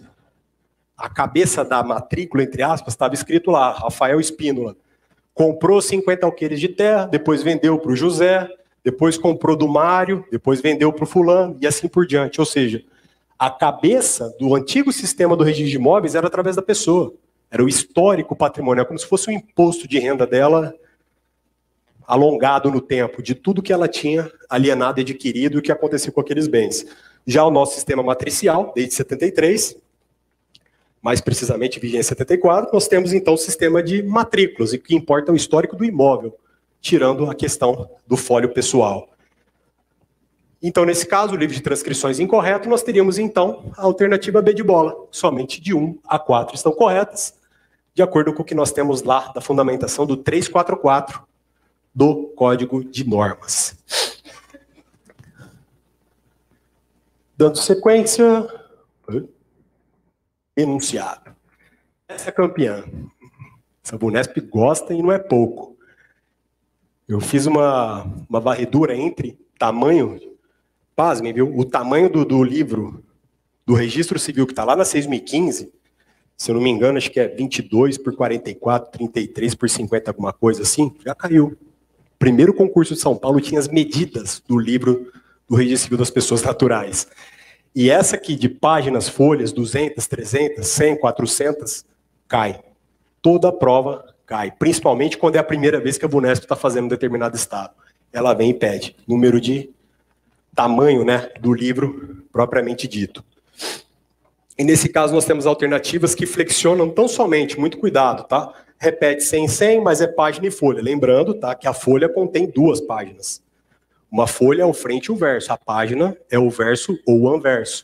a cabeça da matrícula, entre aspas, estava escrito lá, Rafael Espínola. Comprou cinquenta alqueires de terra, depois vendeu para o José, depois comprou do Mário, depois vendeu para o fulano, e assim por diante. Ou seja, a cabeça do antigo sistema do registro de imóveis era através da pessoa. Era o histórico patrimonial, como se fosse o imposto de renda dela alongado no tempo, de tudo que ela tinha alienado e adquirido e o que acontecia com aqueles bens. Já o nosso sistema matricial, desde setenta e três... mais precisamente vigência setenta e quatro, nós temos então o sistema de matrículas, e o que importa é o histórico do imóvel. tirando a questão do fólio pessoal. Então, nesse caso, o livro de transcrições incorreto, nós teríamos, então, a alternativa B de bola. Somente de um a quatro estão corretas, de acordo com o que nós temos lá da fundamentação do trezentos e quarenta e quatro do Código de Normas. Dando sequência, enunciado. Essa é campeã. Essa Vunesp gosta e não é pouco. Eu fiz uma, uma varredura entre tamanho, pasmem, viu? O tamanho do, do livro do Registro Civil, que está lá na seis mil e quinze, se eu não me engano, acho que é vinte e dois por quarenta e quatro, trinta e três por cinquenta, alguma coisa assim, já caiu. O primeiro concurso de São Paulo tinha as medidas do livro do Registro Civil das Pessoas Naturais. E essa aqui, de páginas, folhas, duzentas, trezentas, cem, quatrocentas, cai. Toda a prova cai, principalmente quando é a primeira vez que a Vunesp está fazendo um determinado estado. Ela vem e pede número de tamanho, né, do livro propriamente dito. E nesse caso nós temos alternativas que flexionam tão somente, muito cuidado, tá? Repete cem em cem, mas é página e folha. Lembrando, tá, que a folha contém duas páginas. Uma folha é o frente e o verso, a página é o verso ou o anverso.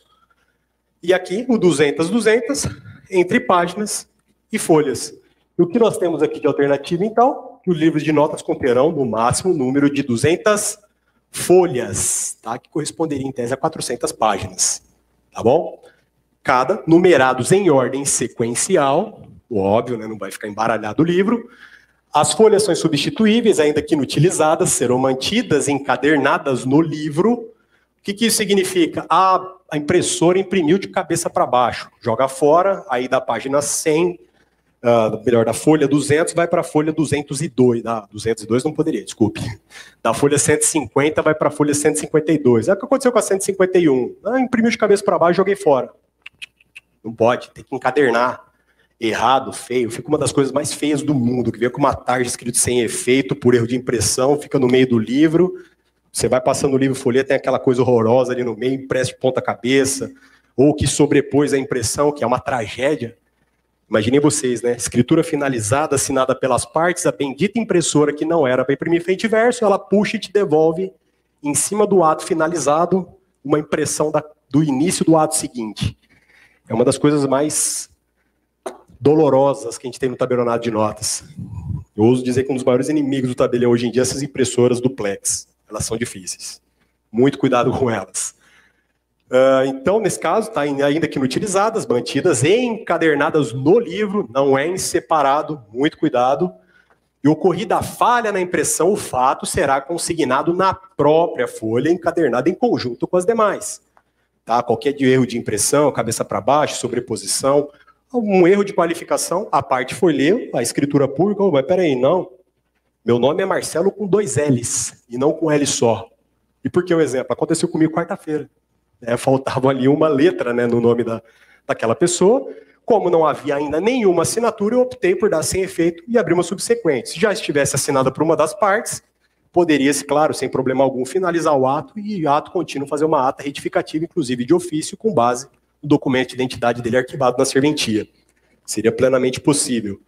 E aqui, o duzentas, duzentas, entre páginas e folhas. E o que nós temos aqui de alternativa, então? Que os livros de notas conterão, no máximo, o número de duzentas folhas, tá? Que corresponderia, em tese, a quatrocentas páginas. Tá bom? Cada, numerados em ordem sequencial, óbvio, né? Não vai ficar embaralhado o livro. As folhas são insubstituíveis, ainda que inutilizadas, serão mantidas encadernadas no livro. O que, que isso significa? A, a impressora imprimiu de cabeça para baixo, joga fora, aí da página cem, uh, melhor, da folha duzentos, vai para a folha duzentos e dois. Da, duzentos e dois não poderia, desculpe. Da folha cento e cinquenta vai para a folha cento e cinquenta e dois. É o que aconteceu com a cento e cinquenta e um. Ah, imprimiu de cabeça para baixo, joguei fora. Não pode, tem que encadernar. Errado, feio, fica uma das coisas mais feias do mundo, que vem com uma tarja escrito sem efeito, por erro de impressão, fica no meio do livro, você vai passando o livro folheto, tem aquela coisa horrorosa ali no meio, impresso de ponta cabeça, ou que sobrepôs a impressão, que é uma tragédia. Imaginem vocês, né? Escritura finalizada, assinada pelas partes, a bendita impressora que não era para imprimir frente e verso, ela puxa e te devolve, em cima do ato finalizado, uma impressão da, do início do ato seguinte. É uma das coisas mais dolorosas que a gente tem no tabelionato de notas. Eu ouso dizer que um dos maiores inimigos do tabelião hoje em dia é essas impressoras duplex. Elas são difíceis. Muito cuidado com elas. Uh, então, nesse caso, tá ainda que inutilizadas, mantidas e encadernadas no livro, não é em separado, muito cuidado. E ocorrida a falha na impressão, o fato será consignado na própria folha, encadernada em conjunto com as demais. Tá? Qualquer erro de impressão, cabeça para baixo, sobreposição, um erro de qualificação, a parte foi ler, a escritura pública, oh, mas peraí, não. Meu nome é Marcelo com dois L's e não com L só. E por que o exemplo? Aconteceu comigo quarta-feira. É, faltava ali uma letra, né, no nome da, daquela pessoa. Como não havia ainda nenhuma assinatura, eu optei por dar sem efeito e abrir uma subsequente. Se já estivesse assinada por uma das partes, poderia-se, claro, sem problema algum, finalizar o ato e ato contínuo fazer uma ata retificativa, inclusive de ofício, com base o documento de identidade dele arquivado na serventia. Seria plenamente possível.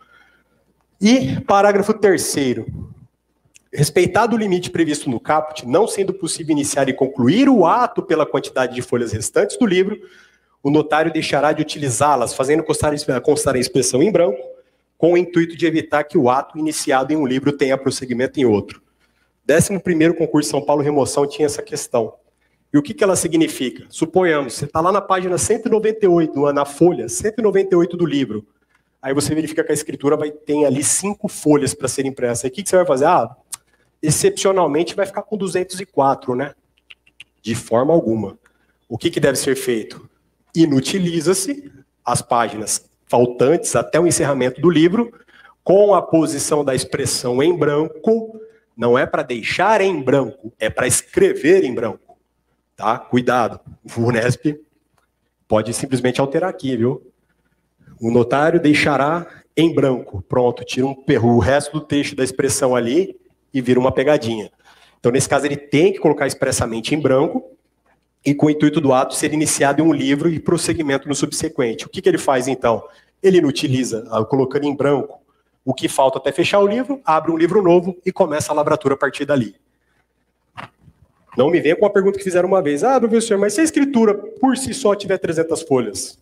E parágrafo terceiro. Respeitado o limite previsto no caput, não sendo possível iniciar e concluir o ato pela quantidade de folhas restantes do livro, o notário deixará de utilizá-las, fazendo constar, constar a inspeção em branco, com o intuito de evitar que o ato iniciado em um livro tenha prosseguimento em outro. décimo primeiro concurso de São Paulo Remoção tinha essa questão. E o que, que ela significa? Suponhamos, você está lá na página cento e noventa e oito, na folha cento e noventa e oito do livro. Aí você verifica que a escritura vai ter ali cinco folhas para ser impressa. Aí o que, que você vai fazer? Ah, excepcionalmente vai ficar com duzentos e quatro, né? De forma alguma. O que, que deve ser feito? Inutiliza-se as páginas faltantes até o encerramento do livro, com a posição da expressão em branco. Não é para deixar em branco, é para escrever em branco. Tá? Cuidado, o Vunesp pode simplesmente alterar aqui, viu? O notário deixará em branco. Pronto, tira um perru, o resto do texto da expressão ali e vira uma pegadinha. Então, nesse caso, ele tem que colocar expressamente em branco e com o intuito do ato ser iniciado em um livro e prosseguimento no subsequente. O que, que ele faz, então? Ele inutiliza, colocando em branco, O que falta até fechar o livro, abre um livro novo e começa a lavratura a partir dali. Não me venha com a pergunta que fizeram uma vez. Ah, professor, mas se a escritura por si só tiver trezentas folhas?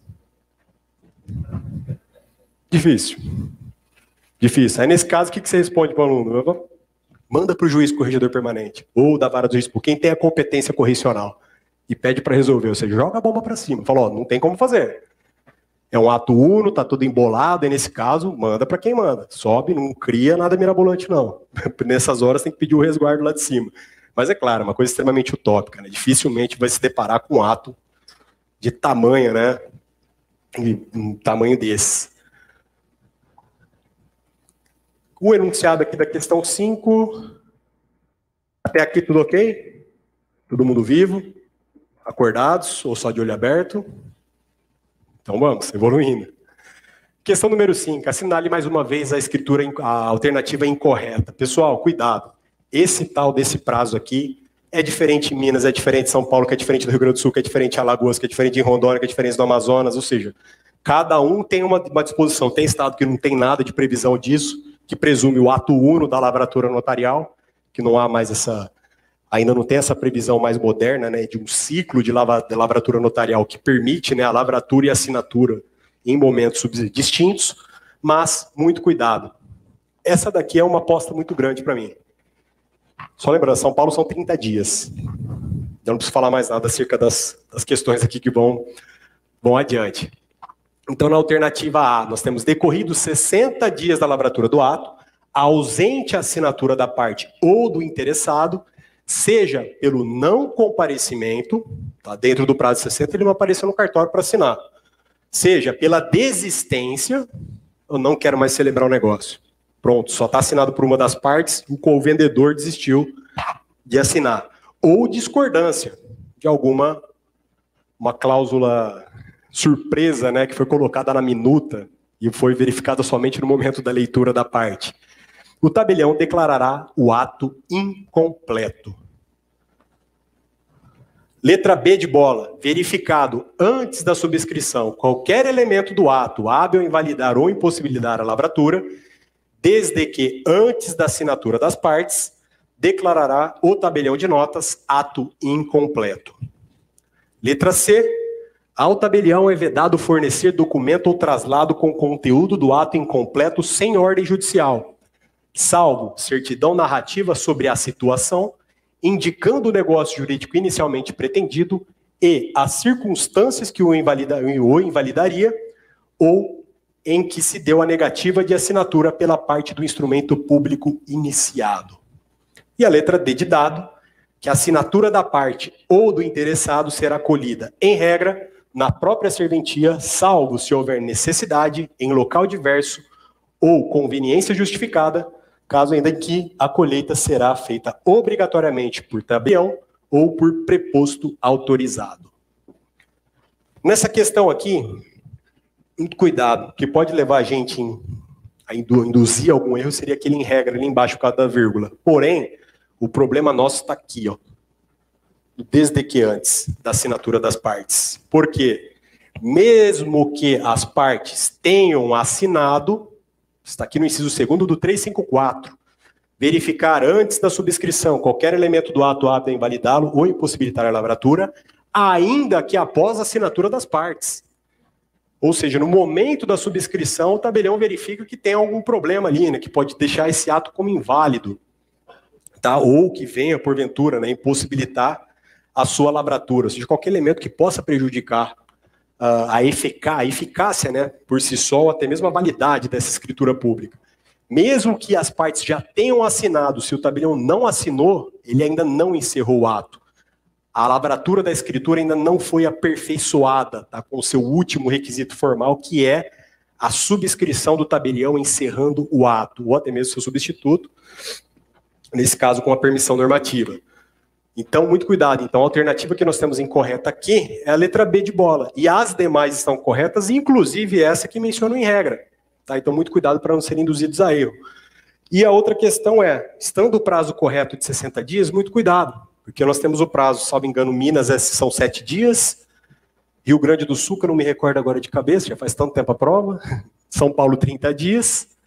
Difícil. Difícil. Aí nesse caso, o que você responde para o aluno? Manda para o juiz corregedor permanente, ou da vara do juiz, por quem tem a competência correcional, e pede para resolver. Ou seja, joga a bomba para cima. Fala, ó, não tem como fazer. É um ato uno, tá tudo embolado, e nesse caso, manda para quem manda. Sobe, não cria nada mirabolante, não. Nessas horas tem que pedir o resguardo lá de cima. Mas é claro, uma coisa extremamente utópica, né? Dificilmente vai se deparar com um ato de tamanho, né? De um tamanho desse. O enunciado aqui da questão cinco. Até aqui tudo ok? Todo mundo vivo? Acordados? Ou só de olho aberto? Então vamos, evoluindo. Questão número cinco. Assinale mais uma vez a escritura, a alternativa incorreta. Pessoal, cuidado. Esse tal desse prazo aqui é diferente em Minas, é diferente em São Paulo, que é diferente do Rio Grande do Sul, que é diferente em Alagoas, que é diferente em Rondônia, que é diferente do Amazonas. Ou seja, cada um tem uma, uma disposição. Tem estado que não tem nada de previsão disso, que presume o ato uno da lavratura notarial, que não há mais essa... Ainda não tem essa previsão mais moderna, né, de um ciclo de, lava, de lavratura notarial que permite, né, a lavratura e a assinatura em momentos distintos, mas muito cuidado. Essa daqui é uma aposta muito grande para mim. Só lembrando, São Paulo são trinta dias. Eu não preciso falar mais nada acerca das, das questões aqui que vão, vão adiante. Então, na alternativa A, nós temos decorridos sessenta dias da lavratura do ato, ausente a assinatura da parte ou do interessado, seja pelo não comparecimento, tá, dentro do prazo de sessenta, ele não apareceu no cartório para assinar, seja pela desistência, eu não quero mais celebrar o negócio. Pronto, só está assinado por uma das partes, o vendedor desistiu de assinar. Ou discordância de alguma uma cláusula surpresa, né, que foi colocada na minuta e foi verificada somente no momento da leitura da parte. O tabelião declarará o ato incompleto. Letra B de bola. Verificado antes da subscrição qualquer elemento do ato hábil a invalidar ou impossibilitar a lavratura, desde que antes da assinatura das partes, declarará o tabelião de notas ato incompleto. Letra C. Ao tabelião é vedado fornecer documento ou traslado com conteúdo do ato incompleto sem ordem judicial, salvo certidão narrativa sobre a situação, indicando o negócio jurídico inicialmente pretendido e as circunstâncias que o, invalida, o invalidaria, ou em que se deu a negativa de assinatura pela parte do instrumento público iniciado. E a letra D de dado, que a assinatura da parte ou do interessado será colhida, em regra, na própria serventia, salvo se houver necessidade, em local diverso ou conveniência justificada, caso ainda que a colheita será feita obrigatoriamente por tabelião ou por preposto autorizado. Nessa questão aqui, muito cuidado, que pode levar a gente em, a induzir algum erro, seria aquele em regra, ali embaixo por causa da vírgula. Porém, o problema nosso está aqui, ó, desde que antes da assinatura das partes. Porque, mesmo que as partes tenham assinado, está aqui no inciso segundo do trezentos e cinquenta e quatro, verificar antes da subscrição qualquer elemento do ato apto a invalidá-lo ou impossibilitar a lavratura, ainda que após a assinatura das partes. Ou seja, no momento da subscrição, o tabelião verifica que tem algum problema ali, né, que pode deixar esse ato como inválido, tá? Ou que venha, porventura, né, impossibilitar a sua lavratura, ou seja, qualquer elemento que possa prejudicar uh, a, efic a eficácia, né, por si só, ou até mesmo a validade dessa escritura pública. Mesmo que as partes já tenham assinado, se o tabelião não assinou, ele ainda não encerrou o ato. A lavratura da escritura ainda não foi aperfeiçoada, tá, com o seu último requisito formal, que é a subscrição do tabelião encerrando o ato, ou até mesmo seu substituto, nesse caso com a permissão normativa. Então, muito cuidado. Então, a alternativa que nós temos incorreta aqui é a letra B de bola. E as demais estão corretas, inclusive essa que menciono em regra. Tá? Então, muito cuidado para não serem induzidos a erro. E a outra questão é, estando o prazo correto de sessenta dias, muito cuidado. Porque nós temos o prazo, salvo engano, Minas são sete dias, Rio Grande do Sul, que eu não me recordo agora de cabeça, já faz tanto tempo a prova, São Paulo trinta dias,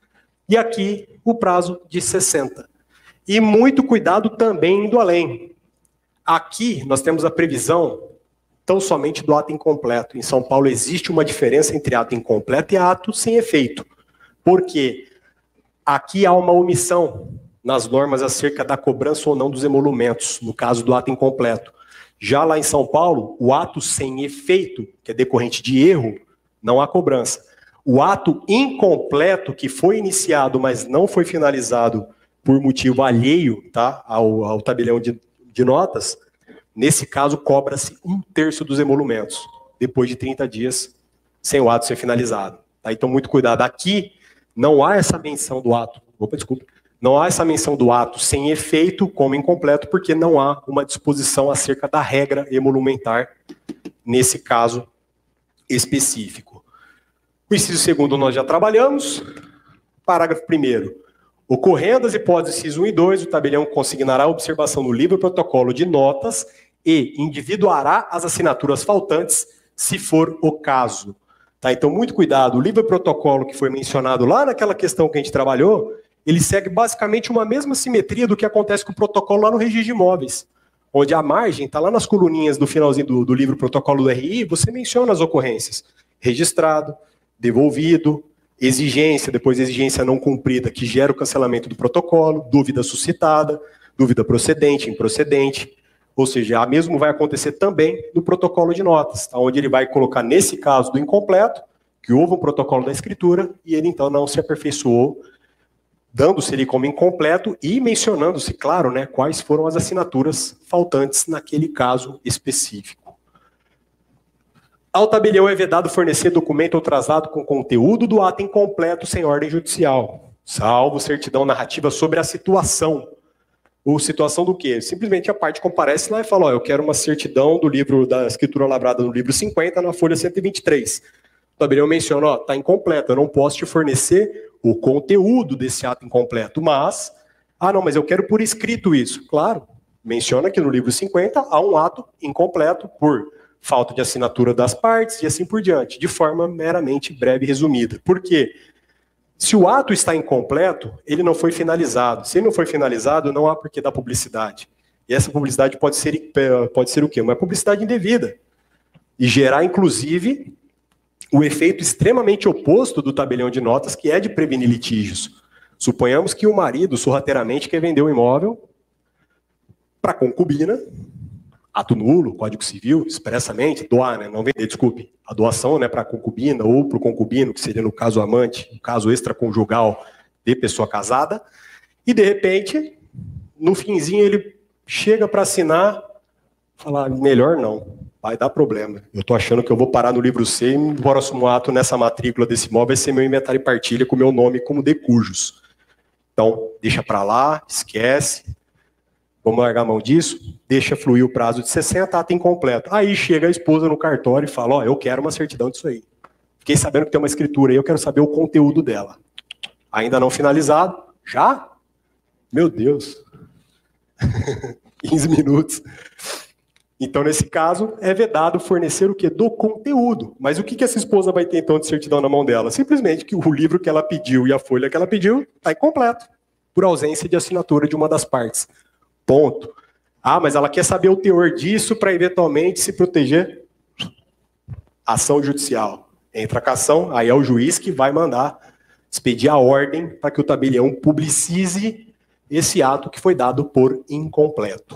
E aqui o prazo de sessenta. E muito cuidado também indo além. Aqui nós temos a previsão tão somente do ato incompleto. Em São Paulo existe uma diferença entre ato incompleto e ato sem efeito. Por quê? Aqui há uma omissão nas normas acerca da cobrança ou não dos emolumentos, no caso do ato incompleto. Já lá em São Paulo, o ato sem efeito, que é decorrente de erro, não há cobrança. O ato incompleto, que foi iniciado, mas não foi finalizado por motivo alheio, tá, ao, ao tabelião de, de notas, nesse caso cobra-se um terço dos emolumentos, depois de trinta dias, sem o ato ser finalizado. Tá? Então, muito cuidado. Aqui não há essa menção do ato, opa, desculpa, não há essa menção do ato sem efeito como incompleto, porque não há uma disposição acerca da regra emolumentar nesse caso específico. O inciso segundo nós já trabalhamos. Parágrafo primeiro. Ocorrendo as hipóteses inciso um e dois, o tabelião consignará a observação no livro protocolo de notas e individuará as assinaturas faltantes, se for o caso. Tá? Então, muito cuidado. O livro protocolo que foi mencionado lá naquela questão que a gente trabalhou, ele segue basicamente uma mesma simetria do que acontece com o protocolo lá no registro de imóveis, onde a margem está lá nas coluninhas do finalzinho do, do livro protocolo do R I, você menciona as ocorrências. Registrado, devolvido, exigência, depois exigência não cumprida, que gera o cancelamento do protocolo, dúvida suscitada, dúvida procedente, improcedente. Ou seja, a mesmo vai acontecer também no protocolo de notas, tá? Onde ele vai colocar, nesse caso do incompleto, que houve um protocolo da escritura, e ele então não se aperfeiçoou, dando-se ele como incompleto e mencionando-se, claro, né, quais foram as assinaturas faltantes naquele caso específico. Ao tabelião é vedado fornecer documento ou traslado com conteúdo do ato incompleto sem ordem judicial, salvo certidão narrativa sobre a situação. Ou situação do quê? Simplesmente a parte comparece lá e fala, ó, eu quero uma certidão do livro da escritura lavrada no livro cinquenta, na folha cento e vinte e três. O tabelião menciona, ó, está incompleto, eu não posso te fornecer o conteúdo desse ato incompleto, mas, ah não, mas eu quero por escrito isso. Claro, menciona que no livro cinquenta há um ato incompleto por falta de assinatura das partes e assim por diante, de forma meramente breve e resumida. Por quê? Se o ato está incompleto, ele não foi finalizado. Se ele não foi finalizado, não há porquê da publicidade. E essa publicidade pode ser, pode ser o quê? Uma publicidade indevida. E gerar, inclusive, o efeito extremamente oposto do tabelião de notas, que é de prevenir litígios. Suponhamos que o marido, sorrateiramente, quer vender o imóvel para concubina, ato nulo, Código Civil, expressamente, doar, né, não vender, desculpe, a doação, né, para a concubina ou para o concubino, que seria no caso amante, no caso extraconjugal de pessoa casada, e de repente, no finzinho ele chega para assinar, falar, melhor não, vai dar problema. Eu estou achando que eu vou parar no livro C e o próximo ato nessa matrícula desse imóvel vai ser meu inventário e partilha com o meu nome como de cujos. Então, deixa para lá, esquece. Vamos largar a mão disso, deixa fluir o prazo de sessenta, ato incompleto. Aí chega a esposa no cartório e fala, ó, eu quero uma certidão disso aí. Fiquei sabendo que tem uma escritura aí, eu quero saber o conteúdo dela. Ainda não finalizado? Já? Meu Deus. quinze minutos. Então, nesse caso, é vedado fornecer o quê? Do conteúdo. Mas o que, que essa esposa vai ter, então, de certidão na mão dela? Simplesmente que o livro que ela pediu e a folha que ela pediu está incompleto, por ausência de assinatura de uma das partes. Ponto. Ah, mas ela quer saber o teor disso para eventualmente se proteger. Ação judicial. Entra a ação, aí é o juiz que vai mandar expedir a ordem para que o tabelião publicize esse ato que foi dado por incompleto.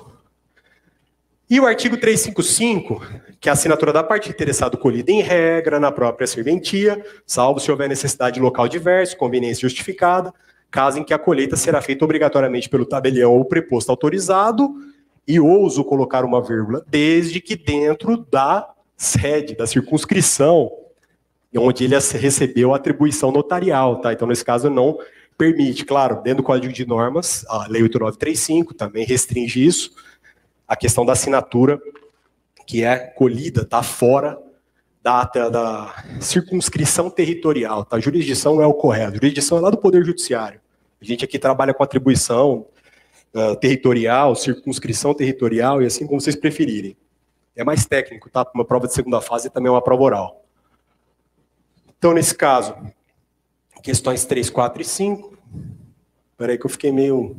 E o artigo trezentos e cinquenta e cinco, que é a assinatura da parte interessada colhida em regra na própria serventia, salvo se houver necessidade local diverso, conveniência justificada, caso em que a colheita será feita obrigatoriamente pelo tabelião ou preposto autorizado, e ouso colocar uma vírgula, desde que dentro da sede, da circunscrição, onde ele recebeu a atribuição notarial, tá? Então, nesse caso, não permite, claro, dentro do Código de Normas, a Lei oito mil novecentos e trinta e cinco também restringe isso, a questão da assinatura, que é colhida, tá fora da, da circunscrição territorial, tá? Jurisdição não é o correto, jurisdição é lá do Poder Judiciário. A gente aqui trabalha com atribuição uh, territorial, circunscrição territorial e assim como vocês preferirem. É mais técnico, tá? Uma prova de segunda fase e também uma prova oral. Então, nesse caso, questões três, quatro e cinco, Espera aí que eu fiquei meio...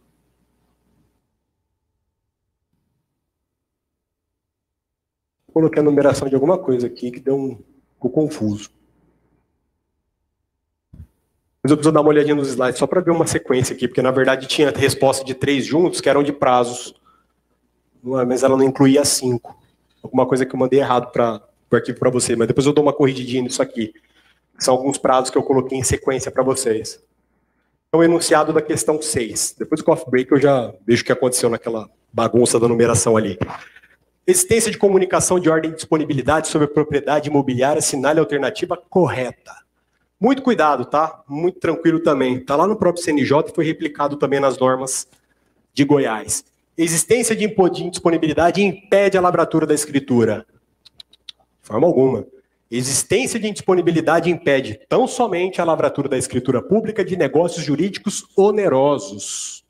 Coloquei a numeração de alguma coisa aqui que deu um pouco confuso. Mas eu preciso dar uma olhadinha nos slides só para ver uma sequência aqui, porque na verdade tinha resposta de três juntos que eram de prazos, mas ela não incluía cinco. Alguma coisa que eu mandei errado para o arquivo para você, mas depois eu dou uma corrigidinha nisso aqui. São alguns prazos que eu coloquei em sequência para vocês. Então, o enunciado da questão seis. Depois do coffee break eu já vejo o que aconteceu naquela bagunça da numeração ali. Existência de comunicação de ordem de disponibilidade sobre a propriedade imobiliária, assinale a alternativa correta. Muito cuidado, tá? Muito tranquilo também. Está lá no próprio C N J e foi replicado também nas normas de Goiás. Existência de indisponibilidade impede a lavratura da escritura. De forma alguma. Existência de indisponibilidade impede tão somente a lavratura da escritura pública de negócios jurídicos onerosos.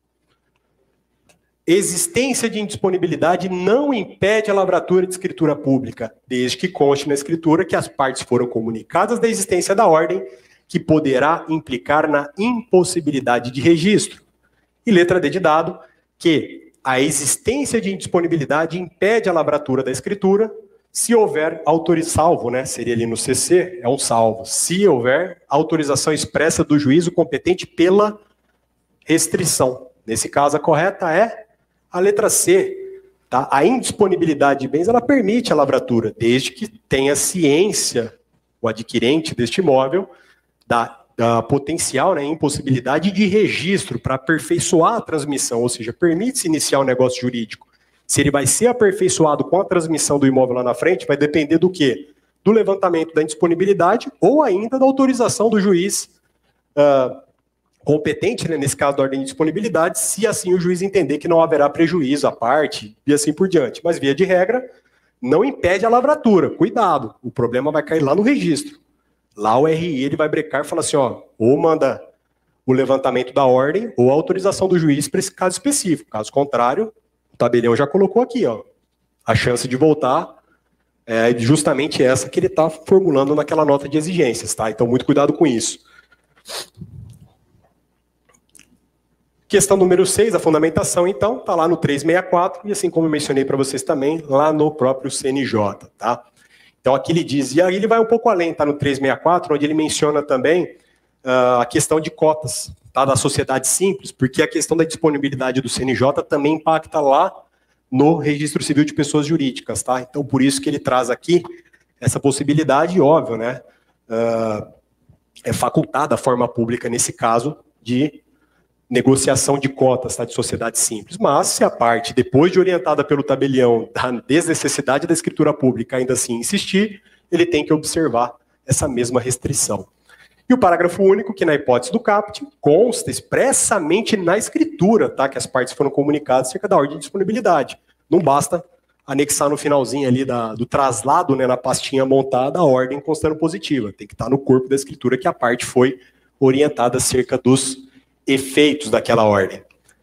Existência de indisponibilidade não impede a lavratura de escritura pública, desde que conste na escritura que as partes foram comunicadas da existência da ordem, que poderá implicar na impossibilidade de registro. E letra D de dado, que a existência de indisponibilidade impede a lavratura da escritura, se houver autorização, salvo, né, seria ali no C C, é um salvo, se houver autorização expressa do juízo competente pela restrição. Nesse caso, a correta é a letra C. Tá? A indisponibilidade de bens, ela permite a lavratura, desde que tenha ciência, o adquirente deste imóvel, da, da potencial, né, impossibilidade de registro para aperfeiçoar a transmissão, ou seja, permite-se iniciar um negócio jurídico. Se ele vai ser aperfeiçoado com a transmissão do imóvel lá na frente, vai depender do quê? Do levantamento da indisponibilidade ou ainda da autorização do juiz uh, competente, né, nesse caso da ordem de disponibilidade, se assim o juiz entender que não haverá prejuízo à parte e assim por diante. Mas, via de regra, não impede a lavratura. Cuidado, o problema vai cair lá no registro. Lá o R I ele vai brecar e falar assim, ó, ou manda o levantamento da ordem ou a autorização do juiz para esse caso específico. Caso contrário, o tabelião já colocou aqui, ó, a chance de voltar é justamente essa que ele está formulando naquela nota de exigências, tá? Então, muito cuidado com isso. Questão número seis, a fundamentação, então, está lá no trezentos e sessenta e quatro, e assim como eu mencionei para vocês também, lá no próprio C N J, tá? Então, aqui ele diz, e aí ele vai um pouco além, tá no trezentos e sessenta e quatro, onde ele menciona também uh, a questão de cotas, tá, da sociedade simples, porque a questão da disponibilidade do C N J também impacta lá no Registro Civil de Pessoas Jurídicas, tá? Então, por isso que ele traz aqui essa possibilidade, óbvio, né? Uh, é facultada a forma pública, nesse caso, de negociação de cotas, tá, de sociedade simples. Mas, se a parte, depois de orientada pelo tabelião da desnecessidade da escritura pública, ainda assim insistir, ele tem que observar essa mesma restrição. E o parágrafo único, que na hipótese do caput, consta expressamente na escritura, tá, que as partes foram comunicadas acerca da ordem de disponibilidade. Não basta anexar no finalzinho ali da, do traslado, né, na pastinha montada, a ordem constando positiva. Tem que estar no corpo da escritura que a parte foi orientada acerca dos efeitos daquela ordem.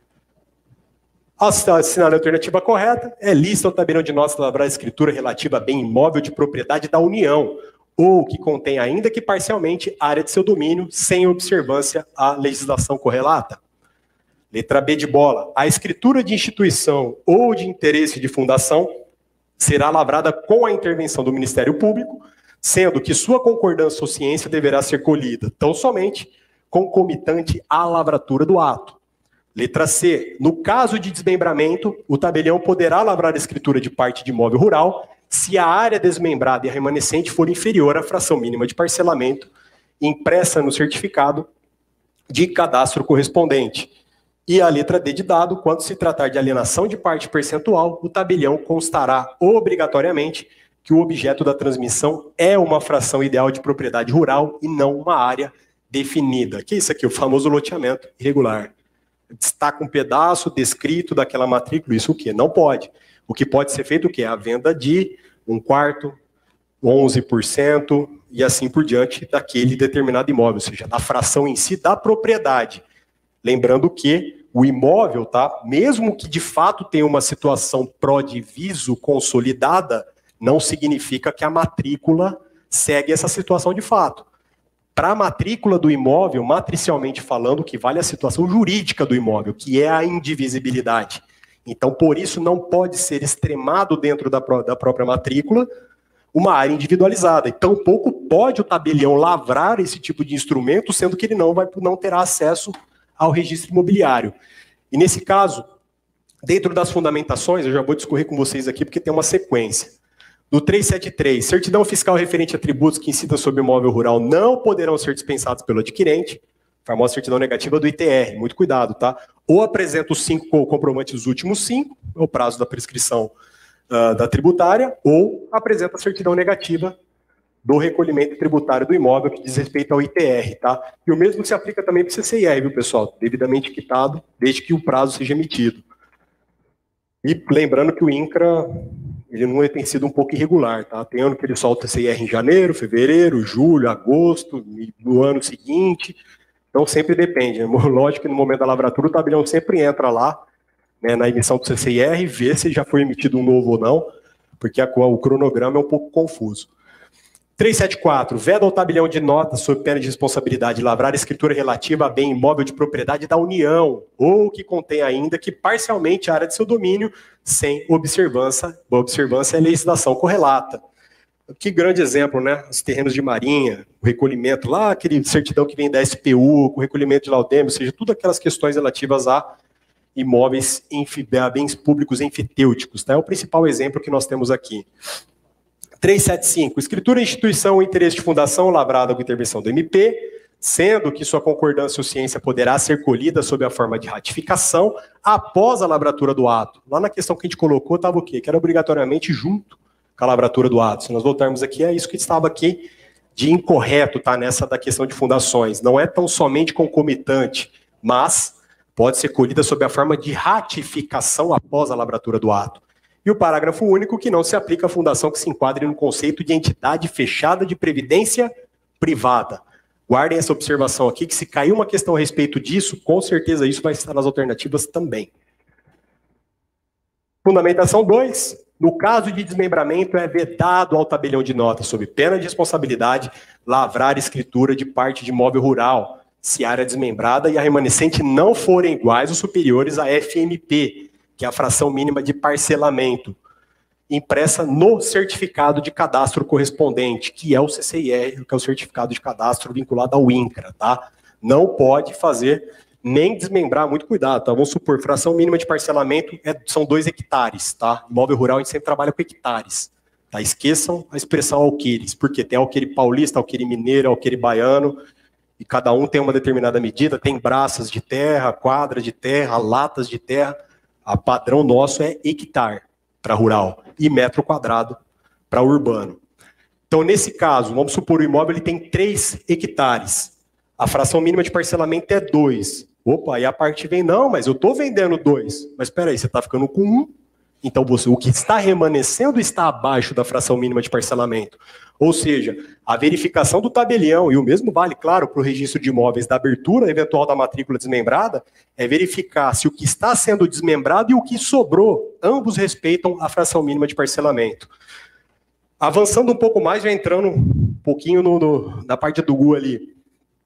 Assinar a alternativa correta é lista ou tabelião de notas lavrar a escritura relativa a bem imóvel de propriedade da União, ou que contém, ainda que parcialmente, área de seu domínio, sem observância à legislação correlata. Letra B de bola. A escritura de instituição ou de interesse de fundação será lavrada com a intervenção do Ministério Público, sendo que sua concordância ou ciência deverá ser colhida tão somente concomitante à lavratura do ato. Letra C. No caso de desmembramento, o tabelião poderá lavrar a escritura de parte de imóvel rural se a área desmembrada e a remanescente for inferior à fração mínima de parcelamento impressa no certificado de cadastro correspondente. E a letra D de dado, quando se tratar de alienação de parte percentual, o tabelião constará obrigatoriamente que o objeto da transmissão é uma fração ideal de propriedade rural e não uma área definida. Que é isso aqui, o famoso loteamento irregular. Destaca um pedaço descrito daquela matrícula, isso o quê? Não pode. O que pode ser feito o quê? A venda de um quarto, onze por cento e assim por diante daquele determinado imóvel, ou seja, da fração em si da propriedade. Lembrando que o imóvel, tá, mesmo que de fato tenha uma situação pró-diviso consolidada, não significa que a matrícula segue essa situação de fato. Para a matrícula do imóvel, matricialmente falando, o que vale é a situação jurídica do imóvel, que é a indivisibilidade. Então, por isso, não pode ser extremado dentro da, pró da própria matrícula uma área individualizada. E tampouco pode o tabelião lavrar esse tipo de instrumento, sendo que ele não, vai, não terá acesso ao registro imobiliário. E nesse caso, dentro das fundamentações, eu já vou discorrer com vocês aqui, porque tem uma sequência. No trezentos e setenta e três, certidão fiscal referente a tributos que incidam sobre imóvel rural não poderão ser dispensados pelo adquirente, famosa certidão negativa do I T R, muito cuidado, tá? Ou apresenta os cinco comprovantes dos últimos cinco, é o prazo da prescrição uh, da tributária, ou apresenta a certidão negativa do recolhimento tributário do imóvel que diz respeito ao I T R, tá? E o mesmo se aplica também para o C C I R, viu, pessoal? Devidamente quitado, desde que o prazo seja emitido. E lembrando que o INCRA, ele não tem sido um pouco irregular, tá? Tem ano que ele solta C C I R em janeiro, fevereiro, julho, agosto, no ano seguinte. Então sempre depende, né? Lógico que no momento da lavratura o tabelião sempre entra lá, né, na emissão do C C I R, vê se já foi emitido um novo ou não, porque a, o cronograma é um pouco confuso. trezentos e setenta e quatro, veda ao tabelião de notas sob pena de responsabilidade de lavrar escritura relativa a bem imóvel de propriedade da União, ou que contém ainda que parcialmente a área de seu domínio, sem observância, observância e legislação correlata. Que grande exemplo, né? Os terrenos de marinha, o recolhimento lá, aquele certidão que vem da S P U, com o recolhimento de laudêmio, ou seja, tudo aquelas questões relativas a imóveis, a bens públicos enfitêuticos, tá? É o principal exemplo que nós temos aqui. trezentos e setenta e cinco, escritura, instituição ou interesse de fundação lavrada com intervenção do M P, sendo que sua concordância ou ciência poderá ser colhida sob a forma de ratificação após a lavratura do ato. Lá na questão que a gente colocou estava o quê? Que era obrigatoriamente junto com a lavratura do ato. Se nós voltarmos aqui, é isso que estava aqui de incorreto, tá? Nessa da questão de fundações. Não é tão somente concomitante, mas pode ser colhida sob a forma de ratificação após a lavratura do ato. E o parágrafo único que não se aplica à fundação que se enquadre no conceito de entidade fechada de previdência privada. Guardem essa observação aqui, que se cair uma questão a respeito disso, com certeza isso vai estar nas alternativas também. Fundamentação dois. No caso de desmembramento, é vedado ao tabelião de notas, sob pena de responsabilidade, lavrar escritura de parte de imóvel rural, se a área desmembrada e a remanescente não forem iguais ou superiores a F M P, que é a fração mínima de parcelamento, impressa no certificado de cadastro correspondente, que é o C C I R, que é o certificado de cadastro vinculado ao INCRA, tá? Não pode fazer nem desmembrar, muito cuidado, tá? Vamos supor, fração mínima de parcelamento é, são dois hectares, tá? Imóvel rural a gente sempre trabalha com hectares, tá? Esqueçam a expressão alqueires, porque tem alqueire paulista, alqueire mineiro, alqueire baiano, e cada um tem uma determinada medida, tem braças de terra, quadras de terra, latas de terra. A padrão nosso é hectare para rural e metro quadrado para urbano. Então, nesse caso, vamos supor o imóvel ele tem três hectares. A fração mínima de parcelamento é dois. Opa, aí a parte vem, não, mas eu estou vendendo dois. Mas espera aí, você está ficando com um. Então, você, o que está remanescendo está abaixo da fração mínima de parcelamento. Ou seja, a verificação do tabelião, e o mesmo vale, claro, para o registro de imóveis da abertura eventual da matrícula desmembrada, é verificar se o que está sendo desmembrado e o que sobrou, ambos respeitam a fração mínima de parcelamento. Avançando um pouco mais, já entrando um pouquinho no, no, na parte do G U ali.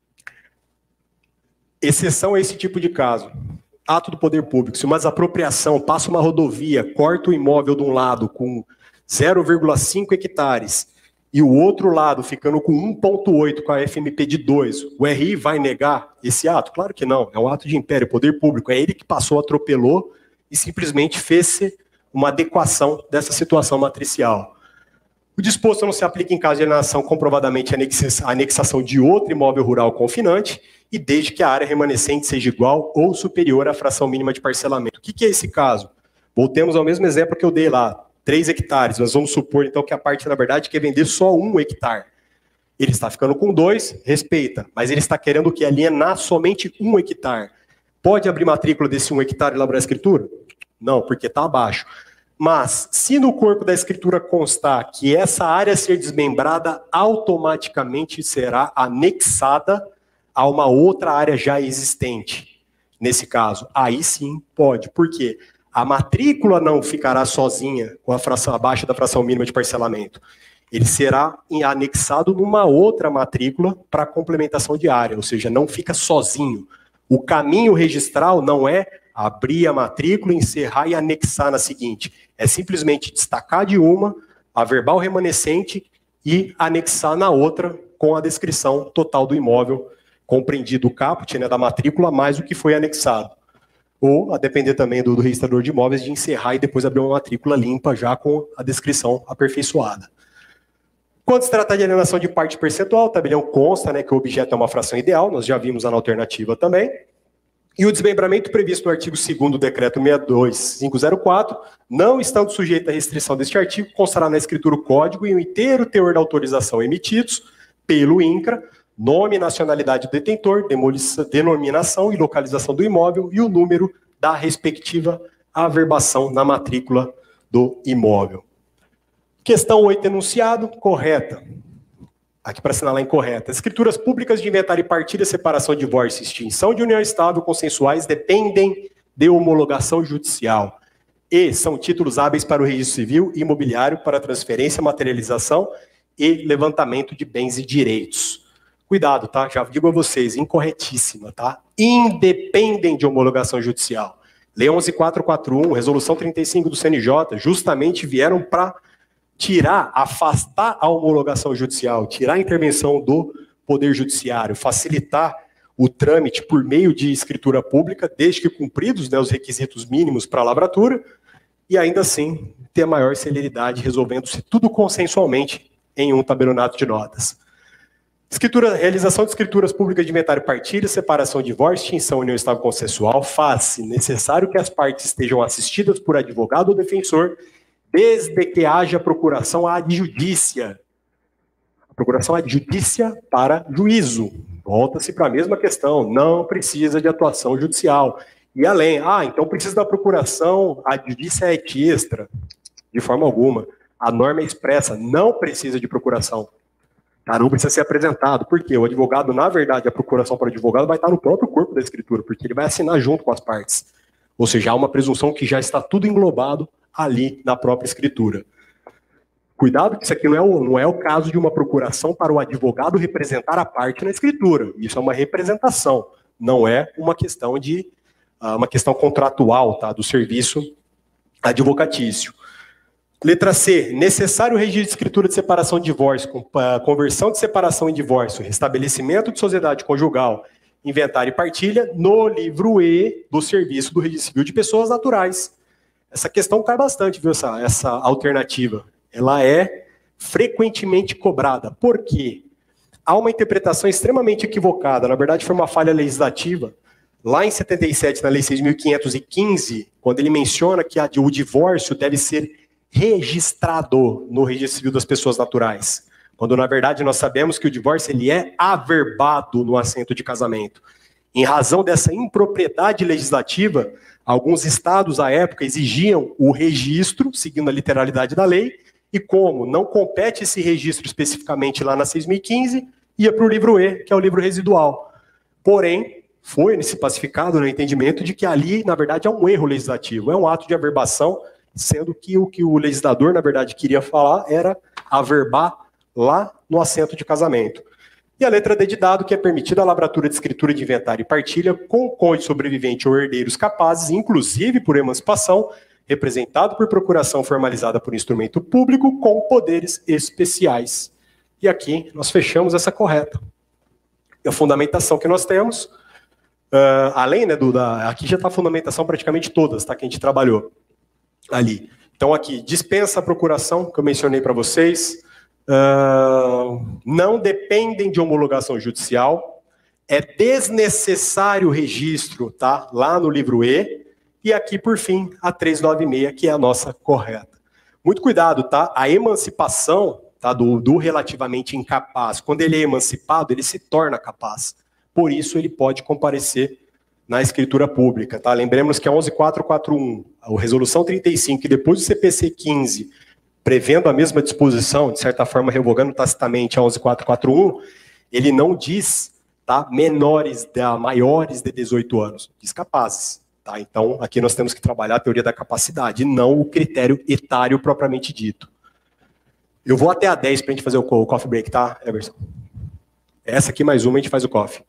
Exceção a esse tipo de caso. Ato do poder público. Se uma desapropriação passa uma rodovia, corta o imóvel de um lado com zero vírgula cinco hectares e o outro lado ficando com um vírgula oito com a F M P de dois, o R I vai negar esse ato? Claro que não. É um ato de império, poder público. É ele que passou, atropelou e simplesmente fez uma adequação dessa situação matricial. O disposto não se aplica em caso de alienação comprovadamente a anexação de outro imóvel rural confinante e desde que a área remanescente seja igual ou superior à fração mínima de parcelamento. O que, que é esse caso? Voltemos ao mesmo exemplo que eu dei lá, três hectares. Nós vamos supor, então, que a parte, na verdade, quer vender só um hectare. Ele está ficando com dois, respeita, mas ele está querendo que alienar somente um hectare. Pode abrir matrícula desse um hectare e elaborar a escritura? Não, porque está abaixo. Mas, se no corpo da escritura constar que essa área ser desmembrada, automaticamente será anexada a uma outra área já existente. Nesse caso, aí sim pode. Por quê? A matrícula não ficará sozinha com a fração abaixo da fração mínima de parcelamento. ele será anexado numa outra matrícula para complementação de área, ou seja, não fica sozinho. O caminho registral não é abrir a matrícula, encerrar e anexar na seguinte. É simplesmente destacar de uma, averbar o remanescente e anexar na outra com a descrição total do imóvel, compreendido o caput, né, da matrícula, mais o que foi anexado. Ou, a depender também do, do registrador de imóveis, de encerrar e depois abrir uma matrícula limpa já com a descrição aperfeiçoada. Quando se trata de alienação de parte percentual, o tabelião consta, né, que o objeto é uma fração ideal, nós já vimos na alternativa também. E o desmembramento previsto no artigo segundo do decreto sessenta e dois mil quinhentos e quatro, não estando sujeito à restrição deste artigo, constará na escritura o código e o inteiro teor da autorização emitidos pelo INCRA, nome, nacionalidade do detentor, denominação e localização do imóvel e o número da respectiva averbação na matrícula do imóvel. Questão oito, enunciado, correta. Aqui para assinalar incorreta. Escrituras públicas de inventário e partilha, separação, divórcio e extinção de união estável consensuais dependem de homologação judicial e são títulos hábeis para o registro civil e imobiliário para transferência, materialização e levantamento de bens e direitos. Cuidado, tá? Já digo a vocês, incorretíssima, tá? Independem de homologação judicial. Lei onze mil quatrocentos e quarenta e um, resolução trinta e cinco do C N J, justamente vieram para tirar, afastar a homologação judicial, tirar a intervenção do Poder Judiciário, facilitar o trâmite por meio de escritura pública, desde que cumpridos, né, os requisitos mínimos para a lavratura, e ainda assim ter a maior celeridade, resolvendo-se tudo consensualmente em um tabelionato de notas. Escritura, realização de escrituras públicas de inventário e partilha, separação, divórcio, extinção, união estável consensual, faz-se necessário que as partes estejam assistidas por advogado ou defensor, desde que haja procuração adjudícia. A procuração adjudícia para juízo. Volta-se para a mesma questão, não precisa de atuação judicial. E além, ah, então precisa da procuração adjudícia et extra. De forma alguma. A norma é expressa, não precisa de procuração. Tá, não precisa ser apresentado. Por quê? O advogado, na verdade, a procuração para o advogado vai estar no próprio corpo da escritura, porque ele vai assinar junto com as partes. Ou seja, há uma presunção que já está tudo englobado ali na própria escritura. Cuidado que isso aqui não é, o, não é o caso de uma procuração para o advogado representar a parte na escritura. Isso é uma representação, não é uma questão de uma questão contratual, tá, do serviço advocatício. Letra C, necessário registro de escritura de separação e divórcio, com, uh, conversão de separação em divórcio, restabelecimento de sociedade conjugal, inventário e partilha, no livro E do serviço do registro civil de pessoas naturais. Essa questão cai bastante, viu, essa, essa alternativa. Ela é frequentemente cobrada. Por quê? Há uma interpretação extremamente equivocada, na verdade foi uma falha legislativa, lá em setenta e sete, na Lei seis mil quinhentos e quinze, quando ele menciona que a, o divórcio deve ser registrado no registro civil das pessoas naturais, quando na verdade nós sabemos que o divórcio ele é averbado no assento de casamento. Em razão dessa impropriedade legislativa, alguns estados à época exigiam o registro, seguindo a literalidade da lei, e como não compete esse registro especificamente lá na seis mil e quinze, ia para o livro E, que é o livro residual. Porém, foi-se pacificado no entendimento de que ali, na verdade, é um erro legislativo, é um ato de averbação, sendo que o que o legislador, na verdade, queria falar era averbar lá no assento de casamento. E a letra D de dado, que é permitida a lavratura de escritura de inventário e partilha com o cônjuge sobrevivente ou herdeiros capazes, inclusive por emancipação, representado por procuração formalizada por instrumento público com poderes especiais. E aqui nós fechamos essa correta. E a fundamentação que nós temos, uh, além, né, do, da, aqui já está a fundamentação praticamente todas, tá, que a gente trabalhou ali. Então aqui, dispensa a procuração, que eu mencionei para vocês, uh, não dependem de homologação judicial, é desnecessário o registro, tá, lá no livro E, e aqui, por fim, a trezentos e noventa e seis, que é a nossa correta. Muito cuidado, tá? A emancipação, tá, do, do relativamente incapaz, quando ele é emancipado, ele se torna capaz. Por isso, ele pode comparecer na escritura pública, tá? Lembremos que a onze mil quatrocentos e quarenta e um, a resolução trinta e cinco, e depois do C P C quinze, prevendo a mesma disposição, de certa forma revogando tacitamente a onze mil quatrocentos e quarenta e um, ele não diz, tá, menores, da, maiores de dezoito anos, diz capazes. Tá, então, aqui nós temos que trabalhar a teoria da capacidade, não o critério etário propriamente dito. Eu vou até a dez para a gente fazer o coffee break, tá, Everson? Essa aqui mais uma, a gente faz o coffee.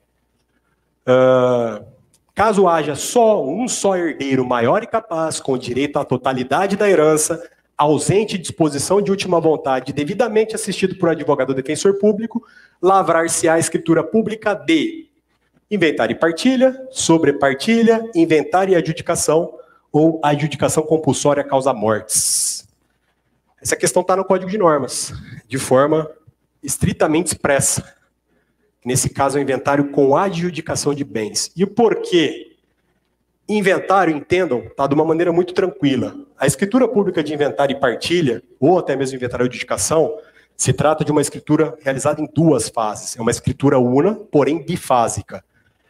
Uh, caso haja só um só herdeiro maior e capaz, com direito à totalidade da herança, ausente de disposição de última vontade, devidamente assistido por advogado ou defensor público, lavrar-se-á a escritura pública de inventário e partilha, sobrepartilha, inventário e adjudicação, ou adjudicação compulsória causa mortes. Essa questão está no Código de Normas, de forma estritamente expressa. Nesse caso, é o inventário com adjudicação de bens. E o porquê? Inventário, entendam, está de uma maneira muito tranquila. A escritura pública de inventário e partilha, ou até mesmo inventário e adjudicação, se trata de uma escritura realizada em duas fases. É uma escritura una, porém bifásica.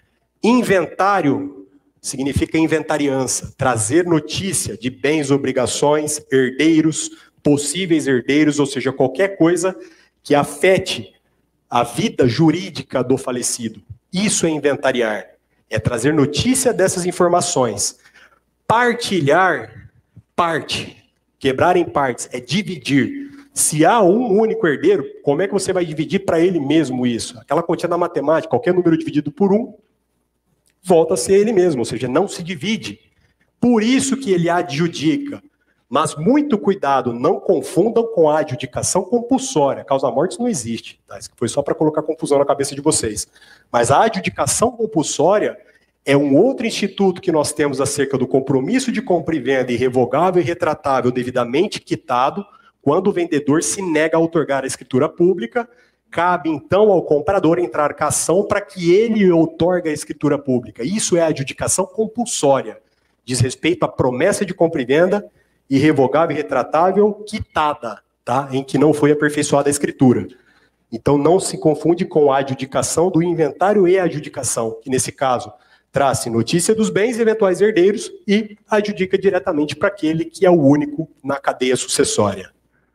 Inventário significa inventariança, trazer notícia de bens, obrigações, herdeiros, possíveis herdeiros, ou seja, qualquer coisa que afete a vida jurídica do falecido. Isso é inventariar, é trazer notícia dessas informações. Partilhar, parte, quebrar em partes, é dividir. Se há um único herdeiro, como é que você vai dividir para ele mesmo isso? Aquela quantia da matemática, qualquer número dividido por um, volta a ser ele mesmo, ou seja, não se divide. Por isso que ele adjudica. Mas muito cuidado, não confundam com a adjudicação compulsória. Causa-mortes não existe, tá? Isso foi só para colocar confusão na cabeça de vocês. Mas a adjudicação compulsória é um outro instituto que nós temos acerca do compromisso de compra e venda irrevogável e retratável devidamente quitado, quando o vendedor se nega a outorgar a escritura pública. Cabe, então, ao comprador entrar com a ação para que ele outorgue a escritura pública. Isso é a adjudicação compulsória. Diz respeito à promessa de compra e venda irrevogável e retratável quitada, tá? Em que não foi aperfeiçoada a escritura. Então, não se confunde com a adjudicação do inventário e a adjudicação, que, nesse caso, traz notícia dos bens e eventuais herdeiros e adjudica diretamente para aquele que é o único na cadeia sucessória.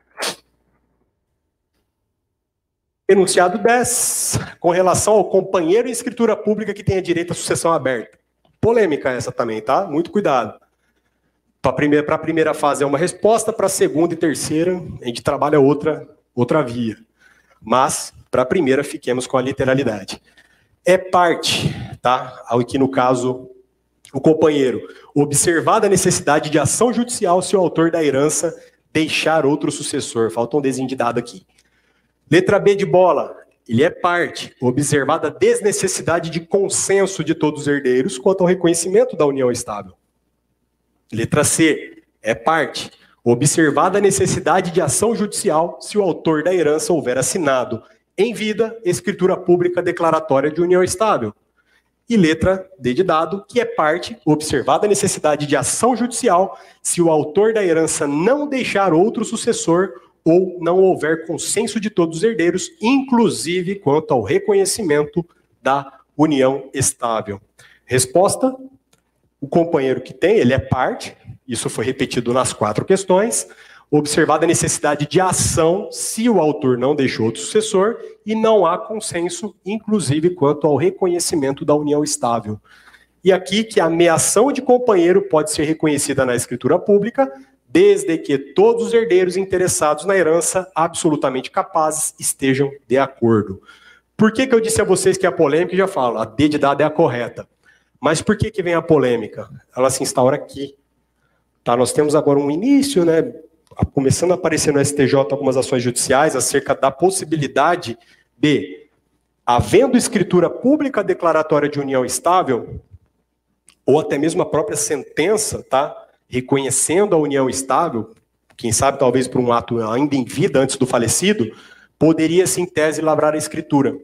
Enunciado dez, com relação ao companheiro em escritura pública que tenha direito à sucessão aberta. Polêmica essa também, tá? Muito cuidado. Para a primeira, para a primeira fase é uma resposta, para a segunda e terceira a gente trabalha outra, outra via. Mas, para a primeira, fiquemos com a literalidade. É parte, tá? Aqui no caso, o companheiro, observada a necessidade de ação judicial se o autor da herança deixar outro sucessor. Falta um desenho de dado aqui. Letra B de bola, ele é parte, observada a desnecessidade de consenso de todos os herdeiros quanto ao reconhecimento da união estável. Letra C, é parte, observada a necessidade de ação judicial se o autor da herança houver assinado em vida escritura pública declaratória de união estável. E letra D de dado, que é parte, observada a necessidade de ação judicial se o autor da herança não deixar outro sucessor ou não houver consenso de todos os herdeiros, inclusive quanto ao reconhecimento da união estável. Resposta: o companheiro que tem, ele é parte, isso foi repetido nas quatro questões, observada a necessidade de ação se o autor não deixou outro sucessor e não há consenso, inclusive quanto ao reconhecimento da união estável. E aqui que a meação de companheiro pode ser reconhecida na escritura pública, desde que todos os herdeiros interessados na herança, absolutamente capazes, estejam de acordo. Por que que eu disse a vocês que a polêmica, já falo, a D de dado é a correta. Mas por que que vem a polêmica? Ela se instaura aqui. Tá, nós temos agora um início, né, começando a aparecer no S T J algumas ações judiciais acerca da possibilidade de, havendo escritura pública declaratória de união estável, ou até mesmo a própria sentença, tá, reconhecendo a união estável, quem sabe talvez por um ato ainda em vida antes do falecido, poderia-se em tese lavrar a escritura.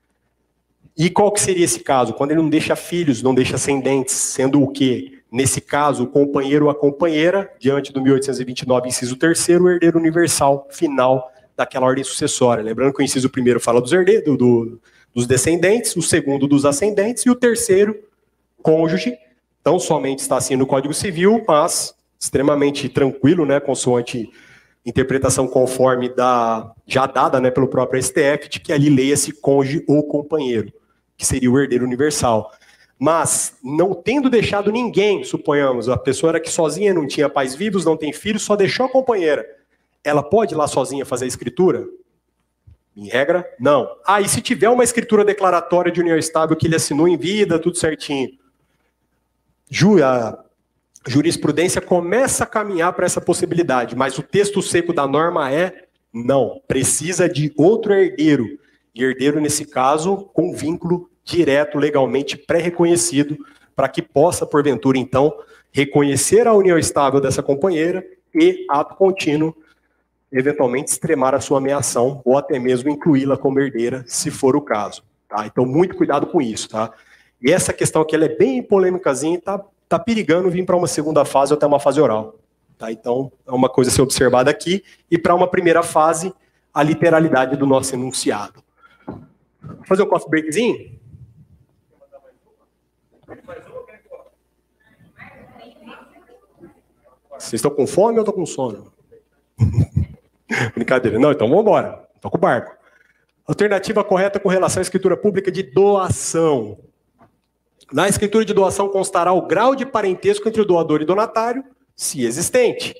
E qual que seria esse caso? Quando ele não deixa filhos, não deixa ascendentes, sendo o quê? Nesse caso, o companheiro ou a companheira, diante do mil oitocentos e vinte e nove, inciso terceiro, o herdeiro universal final daquela ordem sucessória. Lembrando que o inciso primeiro fala dos herdeiros, do, dos descendentes, o segundo dos ascendentes e o terceiro, cônjuge. Então, somente está assim no Código Civil, mas extremamente tranquilo, né, consoante interpretação conforme da, já dada, né, pelo próprio S T F, de que ali leia-se cônjuge ou companheiro, que seria o herdeiro universal. Mas, não tendo deixado ninguém, suponhamos, a pessoa era que sozinha, não tinha pais vivos, não tem filhos, só deixou a companheira. ela pode ir lá sozinha fazer a escritura? Em regra, não. Ah, e se tiver uma escritura declaratória de união estável que ele assinou em vida, tudo certinho, Ju, a jurisprudência começa a caminhar para essa possibilidade, mas o texto seco da norma é não, precisa de outro herdeiro. E herdeiro, nesse caso, com vínculo direto, legalmente pré-reconhecido, para que possa, porventura, então, reconhecer a união estável dessa companheira e, ato contínuo, eventualmente extremar a sua ameação ou até mesmo incluí-la como herdeira, se for o caso. Tá? Então, muito cuidado com isso. Tá? E essa questão aqui ela é bem polêmicazinha e está tá perigando vir para uma segunda fase ou até uma fase oral. Tá? Então, é uma coisa a ser observada aqui. E para uma primeira fase, a literalidade do nosso enunciado. Vou fazer um coffee breakzinho? Vocês estão com fome ou estão com sono? Brincadeira. Não, então vamos embora. Toca o barco. Alternativa correta com relação à escritura pública de doação. Na escritura de doação constará o grau de parentesco entre o doador e donatário, se existente.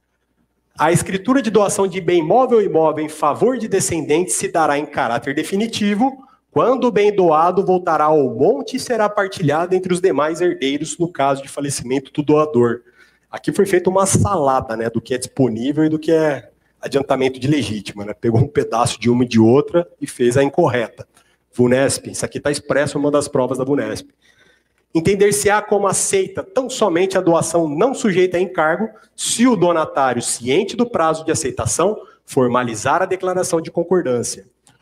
A escritura de doação de bem móvel ou imóvel em favor de descendentes se dará em caráter definitivo, quando o bem doado voltará ao monte e será partilhado entre os demais herdeiros no caso de falecimento do doador. Aqui foi feita uma salada, né, do que é disponível e do que é adiantamento de legítima, né? Pegou um pedaço de uma e de outra e fez a incorreta. VUNESP, isso aqui está expresso em uma das provas da VUNESP. Entender-se-á como aceita tão somente a doação não sujeita a encargo, se o donatário, ciente do prazo de aceitação, formalizar a declaração de concordância.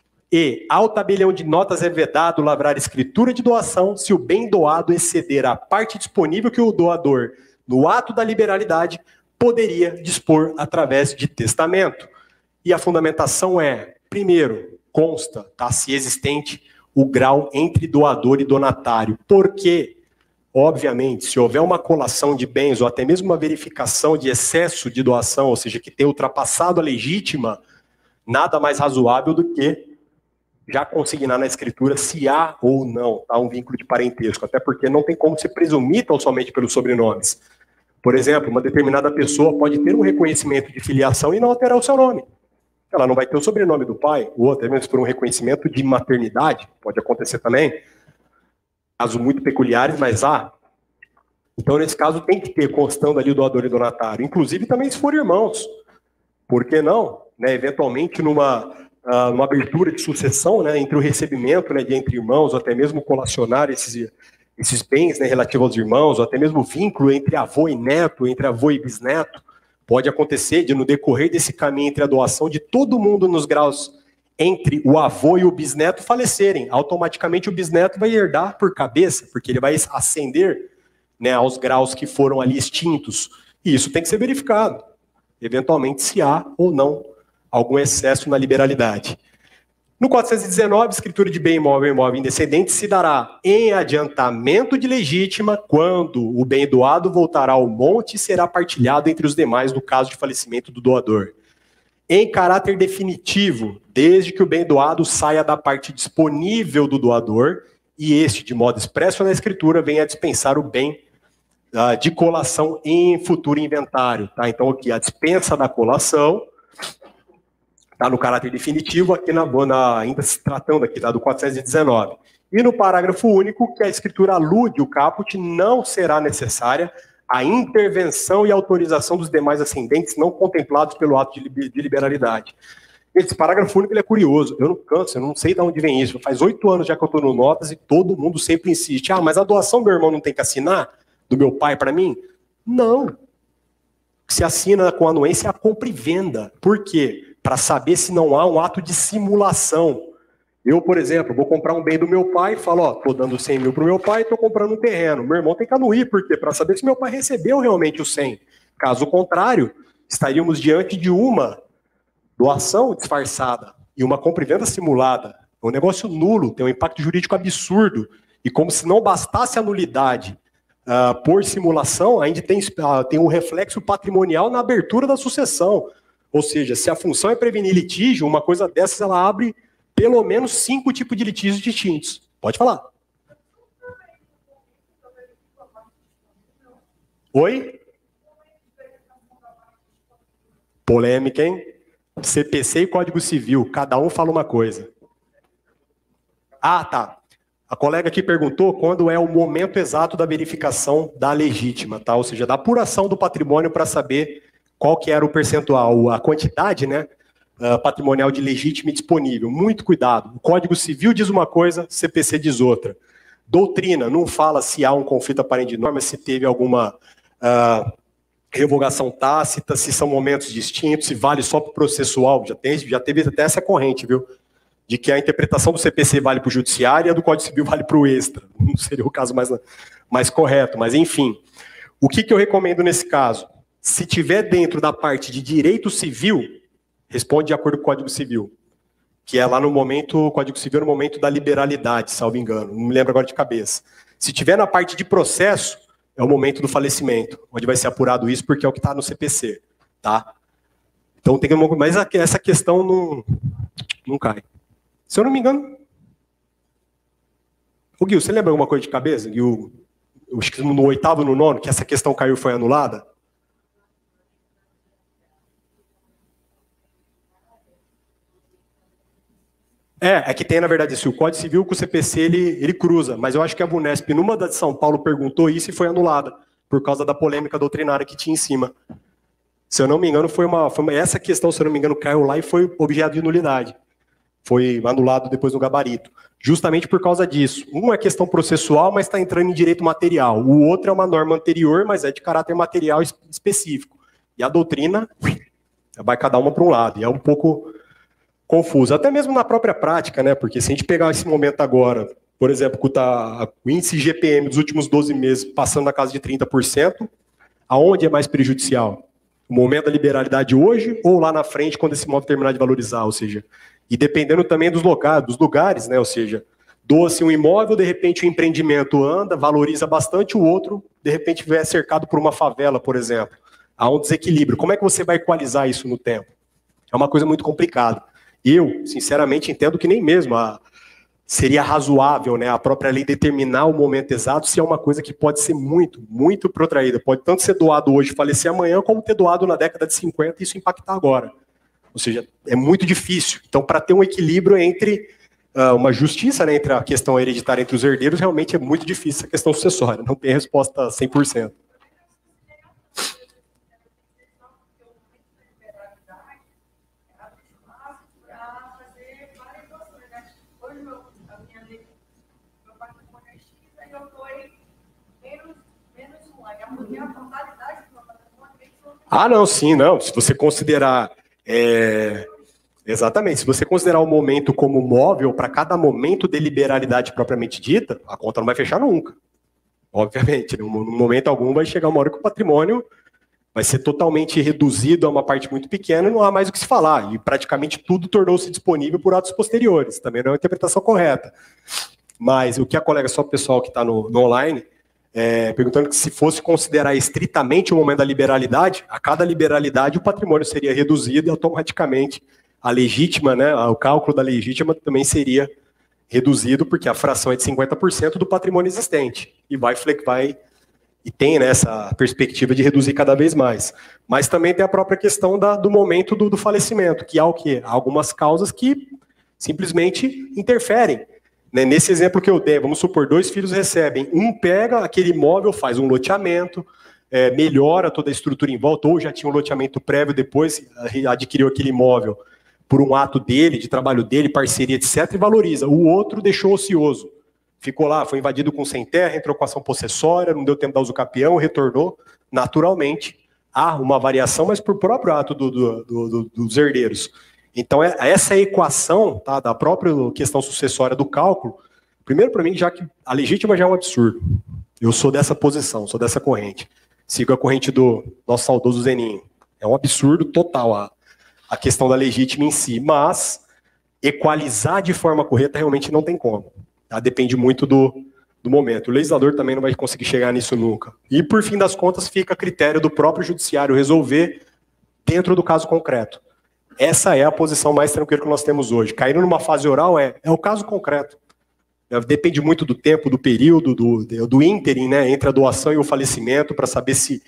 E, ao tabelião de notas é vedado lavrar escritura de doação, se o bem doado exceder a parte disponível que o doador, no ato da liberalidade, poderia dispor através de testamento. E a fundamentação é, primeiro, consta, tá, se existente, o grau entre doador e donatário. Porque, obviamente, se houver uma colação de bens ou até mesmo uma verificação de excesso de doação, ou seja, que tenha ultrapassado a legítima, nada mais razoável do que já consignar na escritura se há ou não tá, um vínculo de parentesco. Até porque não tem como se presumir tão somente pelos sobrenomes. Por exemplo, uma determinada pessoa pode ter um reconhecimento de filiação e não alterar o seu nome. Ela não vai ter o sobrenome do pai, ou até mesmo por um reconhecimento de maternidade, pode acontecer também. Casos muito peculiares, mas há. Então, nesse caso, tem que ter constando ali o doador e donatário. Inclusive, também se for irmãos. Por que não? Né, eventualmente, numa, uh, numa abertura de sucessão, né, entre o recebimento, né, de entre irmãos, ou até mesmo colacionar esses... esses bens, né, relativos aos irmãos, ou até mesmo o vínculo entre avô e neto, entre avô e bisneto, pode acontecer de, no decorrer desse caminho entre a doação de todo mundo nos graus entre o avô e o bisneto falecerem. Automaticamente o bisneto vai herdar por cabeça, porque ele vai ascender, né, aos graus que foram ali extintos. E isso tem que ser verificado, eventualmente, se há ou não algum excesso na liberalidade. No quatrocentos e dezenove, escritura de bem imóvel e imóvel indecedente se dará em adiantamento de legítima quando o bem doado voltará ao monte e será partilhado entre os demais no caso de falecimento do doador. Em caráter definitivo, desde que o bem doado saia da parte disponível do doador e este, de modo expresso na escritura, venha a dispensar o bem uh, de colação em futuro inventário. Tá? Então, aqui, a dispensa da colação está no caráter definitivo, aqui na, na, ainda se tratando aqui, tá, do quatrocentos e dezenove. E no parágrafo único, que a escritura alude o caput, não será necessária a intervenção e autorização dos demais ascendentes não contemplados pelo ato de liberalidade. Esse parágrafo único ele é curioso, eu não canso, eu não sei de onde vem isso, faz oito anos já que eu estou no Notas e todo mundo sempre insiste, ah, mas a doação do meu irmão não tem que assinar? Do meu pai para mim? Não. Se assina com anuência a compra e venda. Por quê? Para saber se não há um ato de simulação. Eu, por exemplo, vou comprar um bem do meu pai e falo, ó, tô dando cem mil pro meu pai e tô comprando um terreno. Meu irmão tem que anuir, por quê? Para saber se meu pai recebeu realmente os cem. Caso contrário, estaríamos diante de uma doação disfarçada e uma compra e venda simulada. É um negócio nulo, tem um impacto jurídico absurdo. E como se não bastasse a nulidade uh, por simulação, ainda tem, uh, tem um reflexo patrimonial na abertura da sucessão. Ou seja, se a função é prevenir litígio, uma coisa dessas ela abre pelo menos cinco tipos de litígios distintos. Pode falar. Oi? Polêmica, hein? C P C e Código Civil, cada um fala uma coisa. Ah, tá. A colega aqui perguntou quando é o momento exato da verificação da legítima, tá? Ou seja, da apuração do patrimônio para saber qual que era o percentual, a quantidade, né, uh, patrimonial de legítima disponível. Muito cuidado. O Código Civil diz uma coisa, C P C diz outra. Doutrina não fala se há um conflito aparente de norma, se teve alguma uh, revogação tácita, se são momentos distintos, se vale só para o processual. Já, tem, já teve até essa corrente, viu? De que a interpretação do C P C vale para o judiciário e a do Código Civil vale para o extra. Não seria o caso mais, mais correto, mas enfim. O que, que eu recomendo nesse caso? Se tiver dentro da parte de direito civil, responde de acordo com o Código Civil, que é lá no momento, o Código Civil no momento da liberalidade, salvo engano, não me lembro agora de cabeça. Se tiver na parte de processo, é o momento do falecimento, onde vai ser apurado isso, porque é o que está no C P C, tá? Então tem que... Mas essa questão não, não cai. Se eu não me engano... O Gil, você lembra alguma coisa de cabeça? Gil, acho que no oitavo, no nono, que essa questão caiu e foi anulada? É, é que tem, na verdade, assim, o Código Civil com o C P C, ele, ele cruza, mas eu acho que a Vunesp, numa da de São Paulo, perguntou isso e foi anulada, por causa da polêmica doutrinária que tinha em cima. Se eu não me engano, foi uma, foi uma... Essa questão, se eu não me engano, caiu lá e foi objeto de nulidade. Foi anulado depois no gabarito. Justamente por causa disso. Um é questão processual, mas está entrando em direito material. O outro é uma norma anterior, mas é de caráter material específico. E a doutrina vai cada uma para um lado. E é um pouco confuso. Até mesmo na própria prática, né? Porque se a gente pegar esse momento agora, por exemplo, com o índice G P M dos últimos doze meses passando na casa de trinta por cento, aonde é mais prejudicial? O momento da liberalidade hoje ou lá na frente, quando esse imóvel terminar de valorizar? Ou seja... E dependendo também dos locais, dos lugares, né? Ou seja, doa-se um imóvel, de repente o empreendimento anda, valoriza bastante, o outro, de repente, vier cercado por uma favela, por exemplo. Há um desequilíbrio. Como é que você vai equalizar isso no tempo? É uma coisa muito complicada. Eu, sinceramente, entendo que nem mesmo a, seria razoável, né, a própria lei determinar o momento exato se é uma coisa que pode ser muito, muito protraída. Pode tanto ser doado hoje e falecer amanhã, como ter doado na década de cinquenta e isso impactar agora. Ou seja, é muito difícil. Então, para ter um equilíbrio entre uh, uma justiça, né, entre a questão hereditária entre os herdeiros, realmente é muito difícil a questão sucessória. Não tem resposta cem por cento. Ah, não, sim, não. Se você considerar... É... Exatamente. Se você considerar o momento como móvel, para cada momento de liberalidade propriamente dita, a conta não vai fechar nunca. Obviamente. No momento algum vai chegar uma hora que o patrimônio vai ser totalmente reduzido a uma parte muito pequena e não há mais o que se falar. E praticamente tudo tornou-se disponível por atos posteriores. Também não é uma interpretação correta. Mas o que a colega, só o pessoal que está no, no online... É, perguntando que se fosse considerar estritamente o momento da liberalidade, a cada liberalidade o patrimônio seria reduzido e automaticamente a legítima, né, o cálculo da legítima também seria reduzido, porque a fração é de cinquenta por cento do patrimônio existente. E vai, vai e tem, né, essa perspectiva de reduzir cada vez mais. Mas também tem a própria questão da, do momento do, do falecimento, que há o quê? Há algumas causas que simplesmente interferem. Nesse exemplo que eu dei, vamos supor, dois filhos recebem, um pega aquele imóvel, faz um loteamento, é, melhora toda a estrutura em volta, ou já tinha um loteamento prévio, depois adquiriu aquele imóvel por um ato dele, de trabalho dele, parceria, etcétera, e valoriza. O outro deixou ocioso. Ficou lá, foi invadido com sem terra, entrou com ação possessória, não deu tempo de dar uso capião, retornou. Naturalmente, há uma variação, mas por próprio ato do, do, do, do, dos herdeiros. Então, essa equação, tá, da própria questão sucessória do cálculo, primeiro para mim, já que a legítima já é um absurdo. Eu sou dessa posição, sou dessa corrente. Sigo a corrente do nosso saudoso Zeninho. É um absurdo total a, a questão da legítima em si, mas equalizar de forma correta realmente não tem como. Tá? Depende muito do, do momento. O legislador também não vai conseguir chegar nisso nunca. E, por fim das contas, fica a critério do próprio judiciário resolver dentro do caso concreto. Essa é a posição mais tranquila que nós temos hoje. Caindo numa fase oral é, é o caso concreto. Depende muito do tempo, do período, do, do ínterim, né, entre a doação e o falecimento, para saber se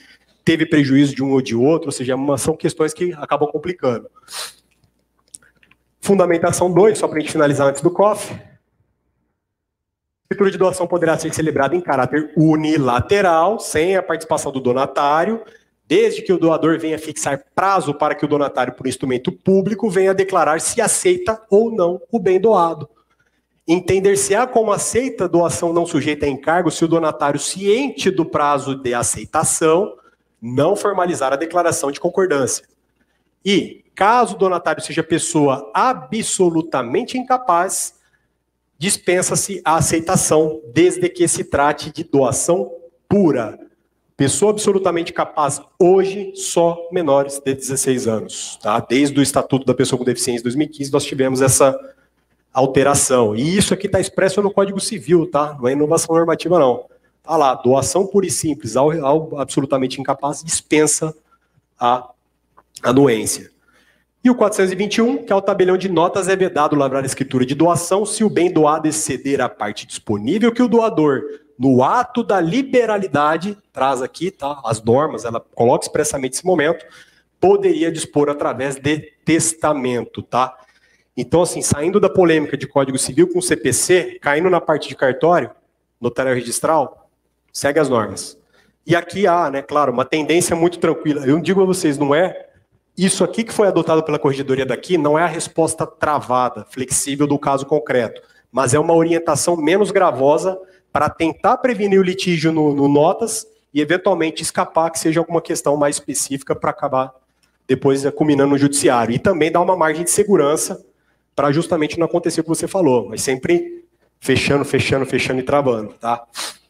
teve prejuízo de um ou de outro, ou seja, uma, são questões que acabam complicando. Fundamentação dois, só para a gente finalizar antes do C O F. A escritura de doação poderá ser celebrada em caráter unilateral, sem a participação do donatário, desde que o doador venha fixar prazo para que o donatário, por instrumento público, venha declarar se aceita ou não o bem doado. Entender-se-á como aceita a doação não sujeita a encargo se o donatário, ciente do prazo de aceitação, não formalizar a declaração de concordância. E, caso o donatário seja pessoa absolutamente incapaz, dispensa-se a aceitação, desde que se trate de doação pura. Pessoa absolutamente capaz hoje, só menores de dezesseis anos. Tá? Desde o Estatuto da Pessoa com Deficiência de dois mil e quinze, nós tivemos essa alteração. E isso aqui está expresso no Código Civil, tá? Não é inovação normativa, não. Tá lá, doação pura e simples ao, ao absolutamente incapaz dispensa a anuência. E o quatrocentos e vinte e um, que é o tabelião de notas, é vedado lavrar a escritura de doação se o bem doado exceder a parte disponível que o doador, no ato da liberalidade, traz aqui, tá? As normas, ela coloca expressamente esse momento, poderia dispor através de testamento, tá? Então, assim, saindo da polêmica de Código Civil com o C P C, caindo na parte de cartório, notário registral, segue as normas. E aqui há, né, claro, uma tendência muito tranquila. Eu digo a vocês, não é isso aqui que foi adotado pela corregedoria daqui, não é a resposta travada, flexível do caso concreto, mas é uma orientação menos gravosa para tentar prevenir o litígio no, no notas e, eventualmente, escapar que seja alguma questão mais específica para acabar depois culminando no judiciário. E também dar uma margem de segurança para justamente não acontecer o que você falou, mas sempre fechando, fechando, fechando e travando, tá?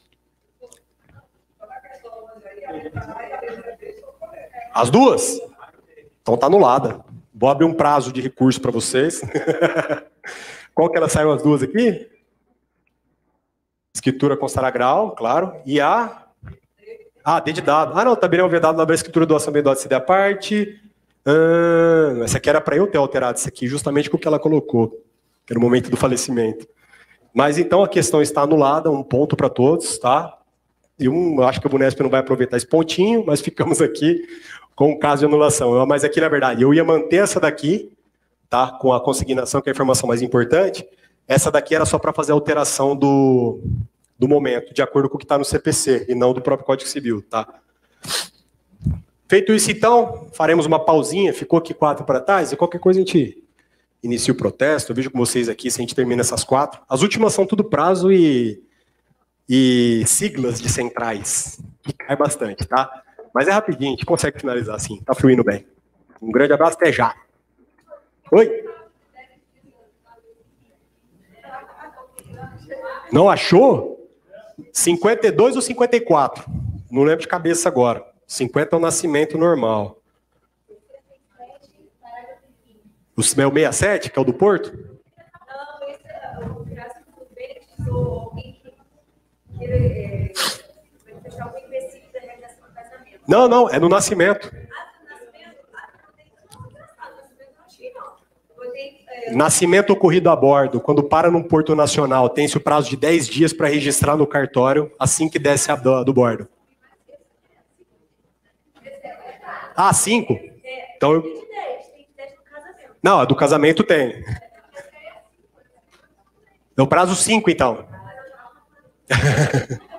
As duas? Então tá anulada. Vou abrir um prazo de recurso para vocês. Qual que ela saiu as duas aqui? Escritura constará grau, claro. E a... Ah, D de dado. Ah, não, tabelião vedado, lavrar a escritura, doação, bem doado, C D a parte... Ah, essa aqui era para eu ter alterado isso aqui, justamente com o que ela colocou, que era o momento do falecimento. Mas então a questão está anulada, um ponto para todos, tá? E um, acho que o Bunesp não vai aproveitar esse pontinho, mas ficamos aqui com o caso de anulação. Mas aqui, na verdade, eu ia manter essa daqui, tá? Com a consignação, que é a informação mais importante. Essa daqui era só para fazer a alteração do, do momento, de acordo com o que está no C P C, e não do próprio Código Civil, tá? Feito isso, então, faremos uma pausinha, ficou aqui quatro para trás, e qualquer coisa a gente inicia o protesto. Eu vejo com vocês aqui se a gente termina essas quatro. As últimas são tudo prazo e, e siglas de centrais, que cai bastante, tá? Mas é rapidinho, a gente consegue finalizar assim, tá fluindo bem. Um grande abraço, até já. Oi? Não achou? cinquenta e dois ou cinquenta e quatro? Não lembro de cabeça agora. cinquenta é o nascimento normal. O sessenta e sete, que é o do Porto? Não, esse é o caso do Bentes ou alguém que vai fechar algum específico da realização do casamento. Não, não, é no nascimento. Ah, no nascimento? Ah, não tem como engraçado. Nascimento não achei, não. Eu tenho, é, Nascimento ocorrido a bordo, quando para num porto nacional, tem-se o prazo de dez dias para registrar no cartório, assim que desce a do, do bordo. Ah, cinco? Então eu... Não, a do casamento tem. É o prazo cinco, então.